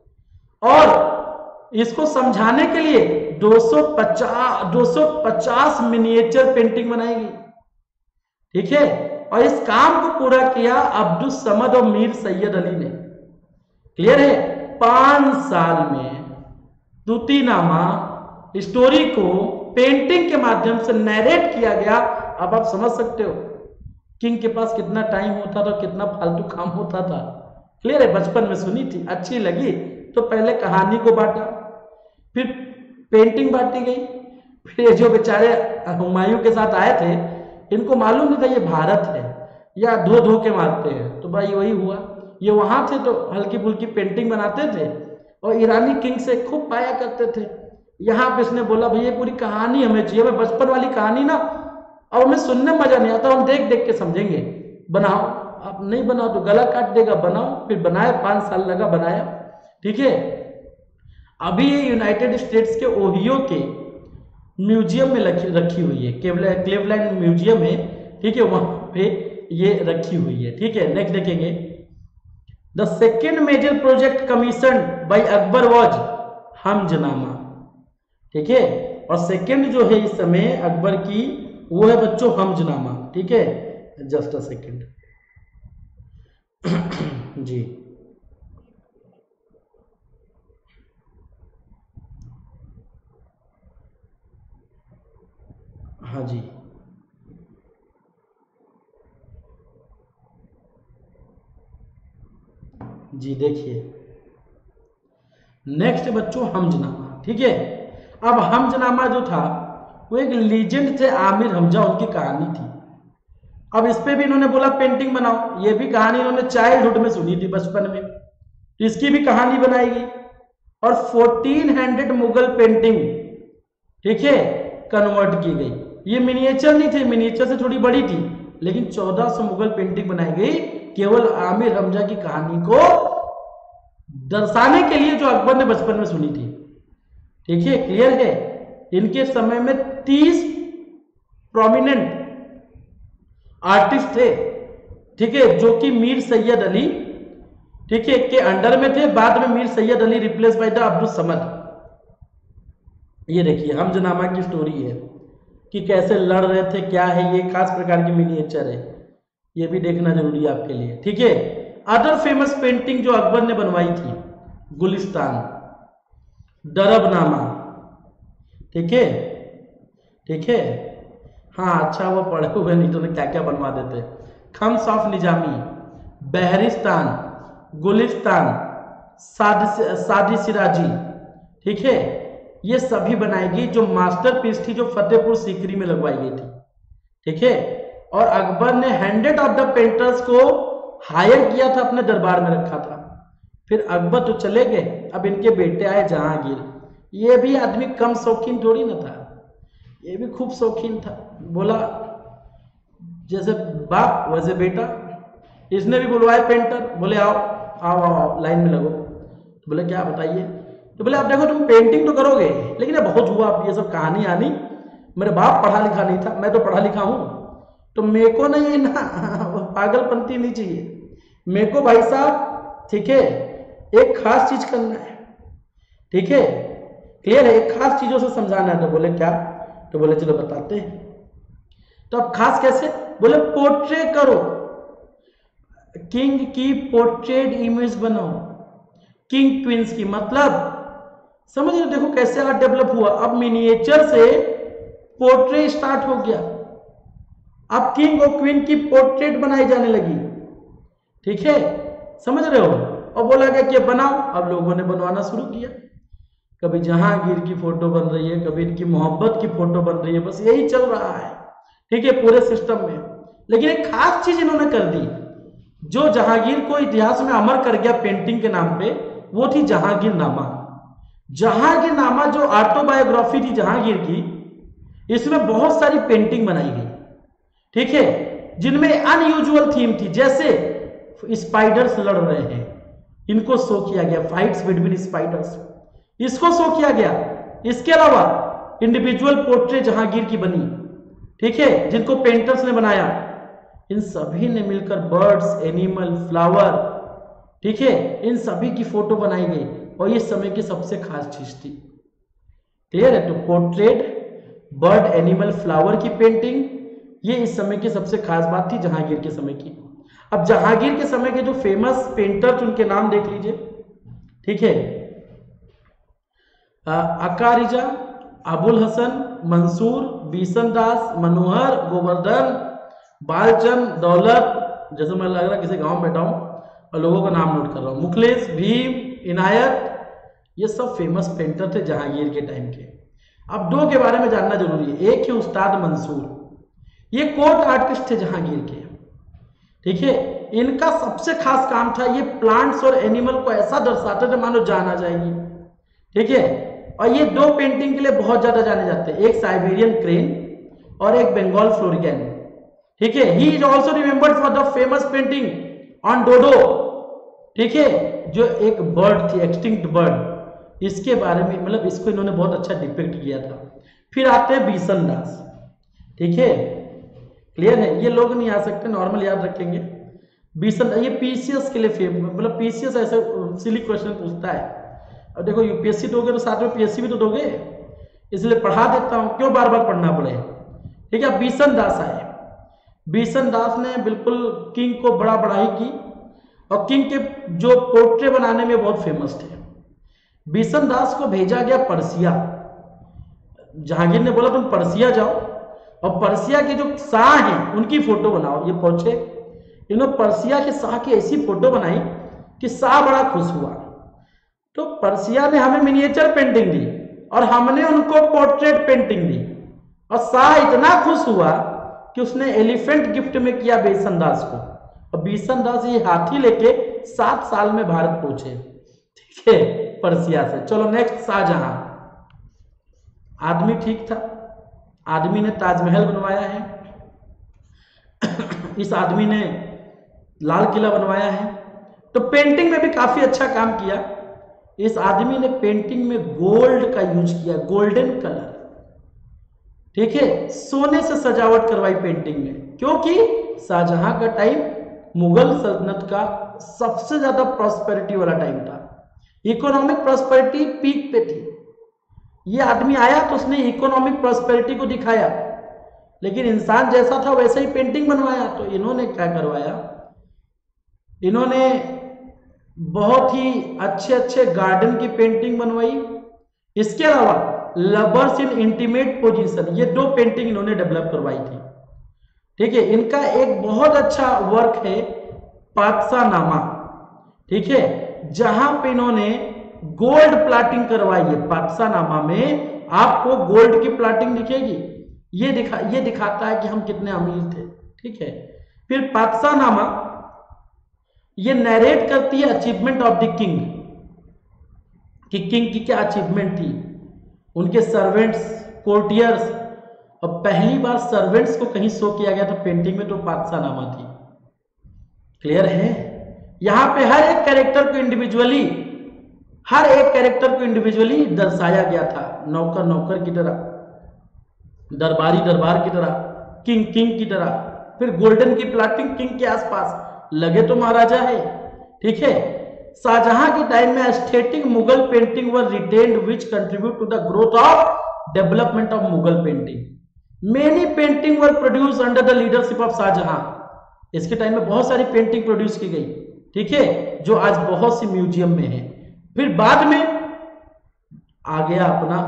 और इसको समझाने के लिए 250 मिनिएचर पेंटिंग बनाएगी। ठीक है, और इस काम को पूरा किया अब्दुल समद और मीर सैयद अली ने। क्लियर है? 5 साल में तूतीनामा स्टोरी को पेंटिंग के माध्यम से नैरेट किया गया। अब आप समझ सकते हो किंग के पास कितना टाइम होता था, कितना फालतू काम होता था। क्लियर है? बचपन में सुनी थी, अच्छी लगी तो पहले कहानी को बांटा, फिर पेंटिंग बांटी गई, फिर जो बेचारे हुमायूं के साथ आए थे इनको मालूम नहीं था ये भारत है या धो धो के मारते हैं, तो भाई वही हुआ। ये वहां थे तो हल्की फुल्की पेंटिंग बनाते थे और ईरानी किंग से खूब पाया करते थे। यहाँ पे इसने बोला भैया पूरी कहानी हमें चाहिए, हमें बचपन वाली कहानी ना, और हमें सुनने में मजा नहीं आता, हम देख देख के समझेंगे, बनाओ। आप नहीं बनाओ तो गला काट देगा, बनाओ। फिर बनाया, 5 साल लगा बनाया। ठीक है, अभी ये यूनाइटेड स्टेट्स के ओहियो के म्यूजियम में रखी हुई है, क्लीवलैंड म्यूजियम है। ठीक है, वहां पे ये रखी हुई है। ठीक है, नेक्स्ट देखेंगे, the second major project commission by Akbar was Hamzanama. ठीक है, और सेकेंड जो है इस समय अकबर की वो है बच्चों हमजनामा। ठीक है, जस्ट अ सेकेंड जी। हाँ जी, जी देखिए नेक्स्ट बच्चों हमजनामा। ठीक है, अब हमजनामा जो था वो एक लीजेंड थे आमिर हमजा, उनकी कहानी थी। अब इस पे भी इन्होंने बोला पेंटिंग बनाओ। ये भी कहानी इन्होंने चाइल्डहुड में सुनी थी, बचपन में, इसकी भी कहानी बनाएगी। और 1400 मुगल पेंटिंग, ठीक है, कन्वर्ट की गई। ये मिनिएचर नहीं थे, मिनिएचर से थोड़ी बड़ी थी, लेकिन 1400 मुगल पेंटिंग बनाई गई केवल आमिर हमजा की कहानी को दर्शाने के लिए जो अकबर ने बचपन में सुनी थी। ठीक है, क्लियर है? इनके समय में 30 प्रोमिनेंट आर्टिस्ट थे, ठीक है, जो कि मीर सैयद अली, ठीक है, के अंडर में थे। बाद में Mir Sayyid Ali replace by the Abdul Samad. ये देखिए हमजनामा की स्टोरी है कि कैसे लड़ रहे थे, क्या है, ये खास प्रकार की मिनिएचर है, ये भी देखना जरूरी है आपके लिए। ठीक है, अदर फेमस पेंटिंग जो अकबर ने बनवाई थी, गुलिस्तान, डरबनामा, ठीक है, ठीक है, हाँ अच्छा वो पढ़े हुए नहीं तो क्या क्या बनवा देते। Khamsa of Nizami, Baharistan, Gulistan, Saadi Shirazi, ठीक है, ये सभी बनाएगी जो मास्टरपीस थी, जो फतेहपुर सीकरी में लगवाई गई थी। ठीक है, और अकबर ने 100 ऑफ द पेंटर्स को हायर किया था, अपने दरबार में रखा था। फिर अकबर तो चले गए, अब इनके बेटे आए जहांगीर। ये भी आदमी कम शौकीन थोड़ी ना था, ये भी खूब शौकीन था। बोला जैसे बाप वैसे बेटा, इसने भी बुलवाए पेंटर, बोले आओ आओ आओ लाइन में लगो। तो बोले क्या बताइए? तो बोले आप देखो तुम पेंटिंग तो करोगे, लेकिन ये बहुत हुआ अब ये सब कहानी आनी, मेरे बाप पढ़ा लिखा नहीं था, मैं तो पढ़ा लिखा हूं, तो मेरे को ना ये ना पागलपंती नहीं चाहिए मेरे को भाई साहब। ठीक है, एक खास चीज करना है, ठीक है, क्लियर है, एक खास चीजों से समझाना है। तो बोले क्या? तो बोले चलो बताते हैं। तो अब खास कैसे? बोले पोर्ट्रेट करो, किंग की पोर्ट्रेट इमेज बनाओ, किंग क्वींस की, मतलब समझ रहे? देखो कैसे आर्ट डेवलप हुआ। अब मिनिएचर से पोर्ट्रेट स्टार्ट हो गया, अब किंग और क्वीन की पोर्ट्रेट बनाई जाने लगी। ठीक है, समझ रहे हो? और बोला गया कि बनाओ। अब लोगों ने बनवाना शुरू किया, कभी जहांगीर की फोटो बन रही है, कभी इनकी मोहब्बत की फोटो बन रही है, बस यही चल रहा है। ठीक है, पूरे सिस्टम में। लेकिन एक खास चीज इन्होंने कर दी जो जहांगीर को इतिहास में अमर कर गया पेंटिंग के नाम पे, वो थी जहांगीरनामा। जहांगीरनामा जो ऑटोबायोग्राफी थी जहांगीर की, इसमें बहुत सारी पेंटिंग बनाई गई, ठीक है, जिनमें अनयूजुअल थीम थी। जैसे स्पाइडर्स लड़ रहे हैं, इनको शो किया गया, फाइट्स बिटवीन स्पाइडर्स, इसको शो किया गया। इसके अलावा इंडिविजुअल पोर्ट्रेट जहांगीर की बनी, ठीक है, जिनको पेंटर्स ने बनाया, इन सभी ने मिलकर बर्ड्स, एनिमल, फ्लावर, ठीक है, इन सभी की फोटो बनाई गई और ये समय की सबसे खास चीज थी। क्लियर है? तो पोर्ट्रेट, बर्ड, एनिमल, फ्लावर की पेंटिंग, ये इस समय की सबसे खास बात थी जहांगीर के समय की। अब जहांगीर के समय के जो फेमस पेंटर थे उनके नाम देख लीजिए, ठीक है। अकारिजा, अबुल हसन, मंसूर, बीसन दास, मनोहर, गोवर्धन, बालचंद, दौलत, जैसे मैं लग रहा है किसी गांव में बैठा हूं और लोगों का नाम नोट कर रहा हूं, मुखलेस, भीम, इनायत, ये सब फेमस पेंटर थे जहांगीर के टाइम के। अब दो के बारे में जानना जरूरी है। एक है उस्ताद मंसूर, ये कोर्ट आर्टिस्ट थे जहांगीर के, ठीक है। इनका सबसे खास काम था ये प्लांट्स और एनिमल को ऐसा दर्शाते थे मानो जान आ जाएगी, ठीक है। और ये दो पेंटिंग के लिए बहुत ज्यादा जाने जाते हैं, एक साइबेरियन क्रेन और एक बंगाल फ्लोरिकैन, ठीक है। He is also remembered for the famous painting on dodo, ठीक है, जो एक बर्ड थी, एक्सटिंक्ट बर्ड, इसके बारे में, मतलब इसको इन्होंने बहुत अच्छा डिपिक्ट किया था। फिर आते हैं बीसन दास, ठीक है। क्लियर है? ये लोग नहीं आ सकते, नॉर्मल याद रखेंगे। बीसन, ये पीसीएस के लिए फेमस, मतलब पीसीएस ऐसे सिली क्वेश्चन पूछता है। अब देखो यूपीएससी दोगे तो साथ में पीएससी भी तो दोगे, इसलिए पढ़ा देता हूं, क्यों बार बार पढ़ना पड़े, ठीक है। बीसन दास आए। बीसन दास ने बिल्कुल किंग को बड़ा बढ़ाई की और किंग के जो पोर्ट्रेट बनाने में बहुत फेमस थे। बीसन दास को भेजा गया पर्सिया, जहांगीर ने बोला तुम पर्सिया जाओ और पर्सिया के जो शाह हैं उनकी फोटो बनाओ। ये पहुंचे, इन्होंने पर्सिया के शाह की ऐसी फोटो बनाई कि शाह बड़ा खुश हुआ। तो पर्सिया ने हमें मिनिएचर पेंटिंग दी और हमने उनको पोर्ट्रेट पेंटिंग दी, और शाह इतना खुश हुआ कि उसने एलिफेंट गिफ्ट में किया बीसन दास को, और बीसन दास ये हाथी लेके 7 साल में भारत पहुंचे, ठीक है, पर्सिया से। चलो नेक्स्ट, शाहजहां। आदमी ठीक था, आदमी ने ताजमहल बनवाया है, इस आदमी ने लाल किला बनवाया है, तो पेंटिंग में भी काफी अच्छा काम किया। इस आदमी ने पेंटिंग में गोल्ड का यूज किया, गोल्डन कलर, ठीक है, सोने से सजावट करवाई पेंटिंग में, क्योंकि शाहजहां का टाइम मुगल सल्तनत का सबसे ज्यादा प्रॉस्पेरिटी वाला टाइम था, इकोनॉमिक प्रॉस्पेरिटी पीक पे थी। ये आदमी आया तो उसने इकोनॉमिक प्रॉस्पेरिटी को दिखाया, लेकिन इंसान जैसा था वैसे ही पेंटिंग बनवाया। तो इन्होंने क्या करवाया, इन्होंने बहुत ही अच्छे अच्छे गार्डन की पेंटिंग बनवाई। इसके अलावा लवर्स इन इंटीमेट पोजीशन, ये 2 पेंटिंग इन्होंने डेवलप करवाई थी, ठीक है। इनका एक बहुत अच्छा वर्क है पातशाहनामा, ठीक है, जहां पे इन्होंने गोल्ड प्लाटिंग करवाई है। पातशाहनामा में आपको गोल्ड की प्लाटिंग दिखेगी, ये दिखाता है कि हम कितने अमीर थे, ठीक है। फिर पातशाहनामा ये नरेट करती है अचीवमेंट ऑफ द किंग, कि किंग की क्या अचीवमेंट थी, उनके सर्वेंट्स, कोर्टियर्स, और पहली बार सर्वेंट्स को कहीं शो किया गया था पेंटिंग में, तो पातशाहनामा थी। क्लियर है? यहां पे हर एक कैरेक्टर को इंडिविजुअली, हर एक कैरेक्टर को इंडिविजुअली दर्शाया गया था, नौकर नौकर की तरह, दरबारी दरबार की तरह, किंग किंग की तरह। फिर गोल्डन की प्लाटिंग किंग के आसपास, लगे तो महाराजा है, ठीक है। शाहजहां के टाइम में aesthetic Mughal painting were retained which contribute to the growth of development of Mughal painting. Many painting were produce under the leadership of Shahjahan. इसके टाइम में बहुत सारी पेंटिंग प्रोड्यूस की गई, ठीक है, जो आज बहुत सी म्यूजियम में है। फिर बाद में आ गया अपना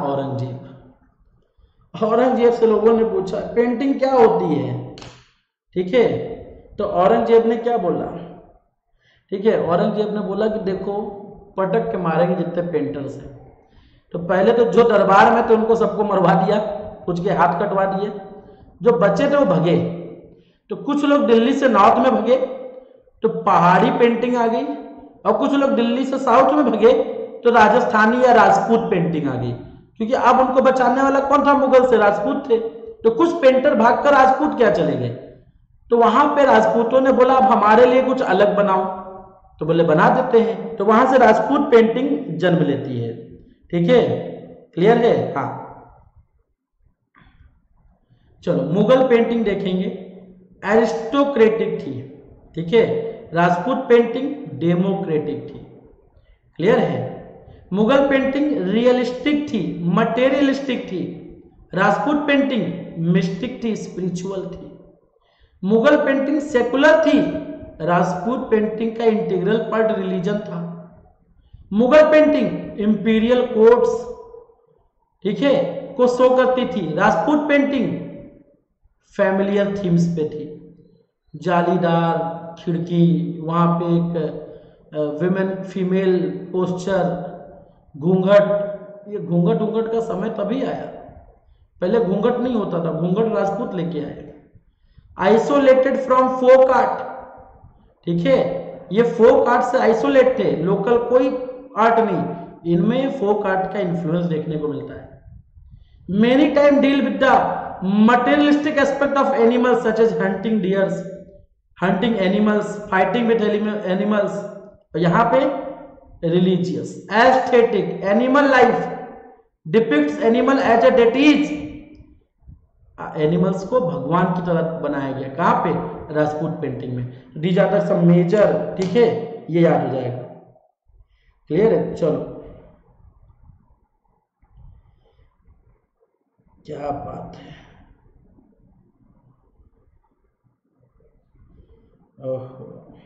औरंगजेब। औरंगजेब से लोगों ने पूछा पेंटिंग क्या होती है, ठीक है, तो औरंगजेब ने क्या बोला, ठीक है, औरंगजेब ने बोला कि देखो पटक के मारेंगे जितने पेंटर्स हैं। तो पहले तो जो दरबार में थे उनको सबको मरवा दिया, कुछ के हाथ कटवा दिए, जो बच्चे थे वो भगे। तो कुछ लोग दिल्ली से नॉर्थ में भगे, तो पहाड़ी पेंटिंग आ गई, और कुछ लोग दिल्ली से साउथ में भगे तो राजस्थानी या राजपूत पेंटिंग आ गई, क्योंकि अब उनको बचाने वाला कौन था, मुगल से, राजपूत थे। तो कुछ पेंटर भागकर राजपूत क्या चले गए, तो वहां पे राजपूतों ने बोला अब हमारे लिए कुछ अलग बनाओ, तो बोले बना देते हैं। तो वहां से राजपूत पेंटिंग जन्म लेती है, ठीक है, क्लियर है? हाँ, चलो मुगल पेंटिंग देखेंगे। एरिस्टोक्रेटिक थी, ठीक है। राजपूत पेंटिंग डेमोक्रेटिक थी, क्लियर है। मुगल पेंटिंग रियलिस्टिक थी, मटेरियलिस्टिक थी। राजपूत पेंटिंग मिस्टिक थी, स्पिरिचुअल थी। मुगल पेंटिंग सेकुलर थी, राजपूत पेंटिंग का इंटीग्रल पार्ट रिलीजन था। मुगल पेंटिंग इंपीरियल कोड्स, ठीक है, को शो करती थी। राजपूत पेंटिंग फैमिलियर थीम्स पे थी, जालीदार खिड़की, वहां पे एक विमेन फीमेल पोस्चर, घूंघट। ये घूंघट घूंघट का समय तभी आया, पहले घूंघट नहीं होता था, घूंघट राजपूत लेके आए। आइसोलेटेड फ्रॉम फोक आर्ट, ठीक है, ये फोक आर्ट से आइसोलेट थे, लोकल कोई आर्ट नहीं, इनमें फोक आर्ट का इन्फ्लुएंस देखने को मिलता है। Many time deal with the materialistic aspect of animals such as hunting deers, hunting animals, fighting with animals. यहां पे religious, aesthetic, animal life, depicts animal as a deities, animals को भगवान की तरह बनाया गया। कहां पे? राजपूत पेंटिंग में। These are the some major, ठीक है, ये याद हो जाएगा, क्लियर है। चलो, क्या बात है, ओहो,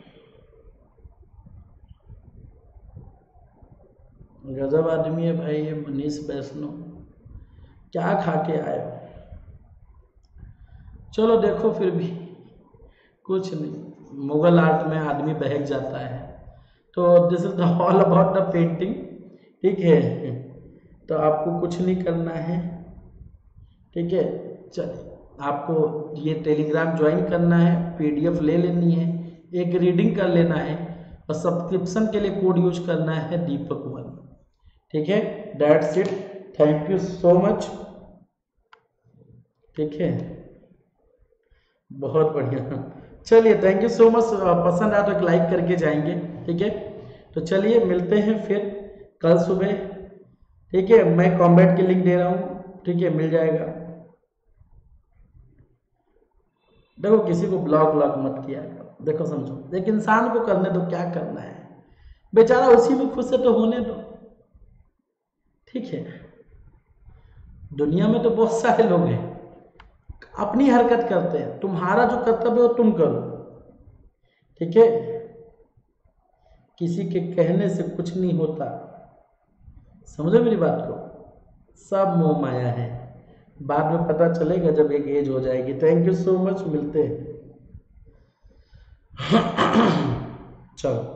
गजब आदमी है भाई ये मनीष वैष्णव, क्या खा के आए हो। चलो देखो, फिर भी कुछ नहीं, मुगल आर्ट में आदमी बहक जाता है। तो this is the all about the painting, ठीक है। तो आपको कुछ नहीं करना है, ठीक है। चलिए, आपको ये टेलीग्राम ज्वाइन करना है, पीडीएफ ले लेनी है, एक रीडिंग कर लेना है, और सब्सक्रिप्शन के लिए कोड यूज करना है दीपक1, ठीक है। That's it, thank you so much, ठीक है, बहुत बढ़िया। चलिए, थैंक यू सो मच। पसंद आया तो एक लाइक करके जाएंगे, ठीक है। तो चलिए, मिलते हैं फिर कल सुबह, ठीक है। मैं कॉम्बैट की लिंक दे रहा हूँ, ठीक है, मिल जाएगा। देखो, किसी को ब्लॉक मत किया करो, देखो समझो, एक इंसान को करने दो, क्या करना है, बेचारा उसी में खुश है तो होने दो, ठीक है। दुनिया में तो बहुत सारे लोग हैं अपनी हरकत करते हैं, तुम्हारा जो कर्तव्य है वो तुम करो, ठीक है। किसी के कहने से कुछ नहीं होता, समझो मेरी बात को, सब मोह माया है, बाद में पता चलेगा जब एक एज हो जाएगी। थैंक यू सो मच, मिलते हैं। चलो।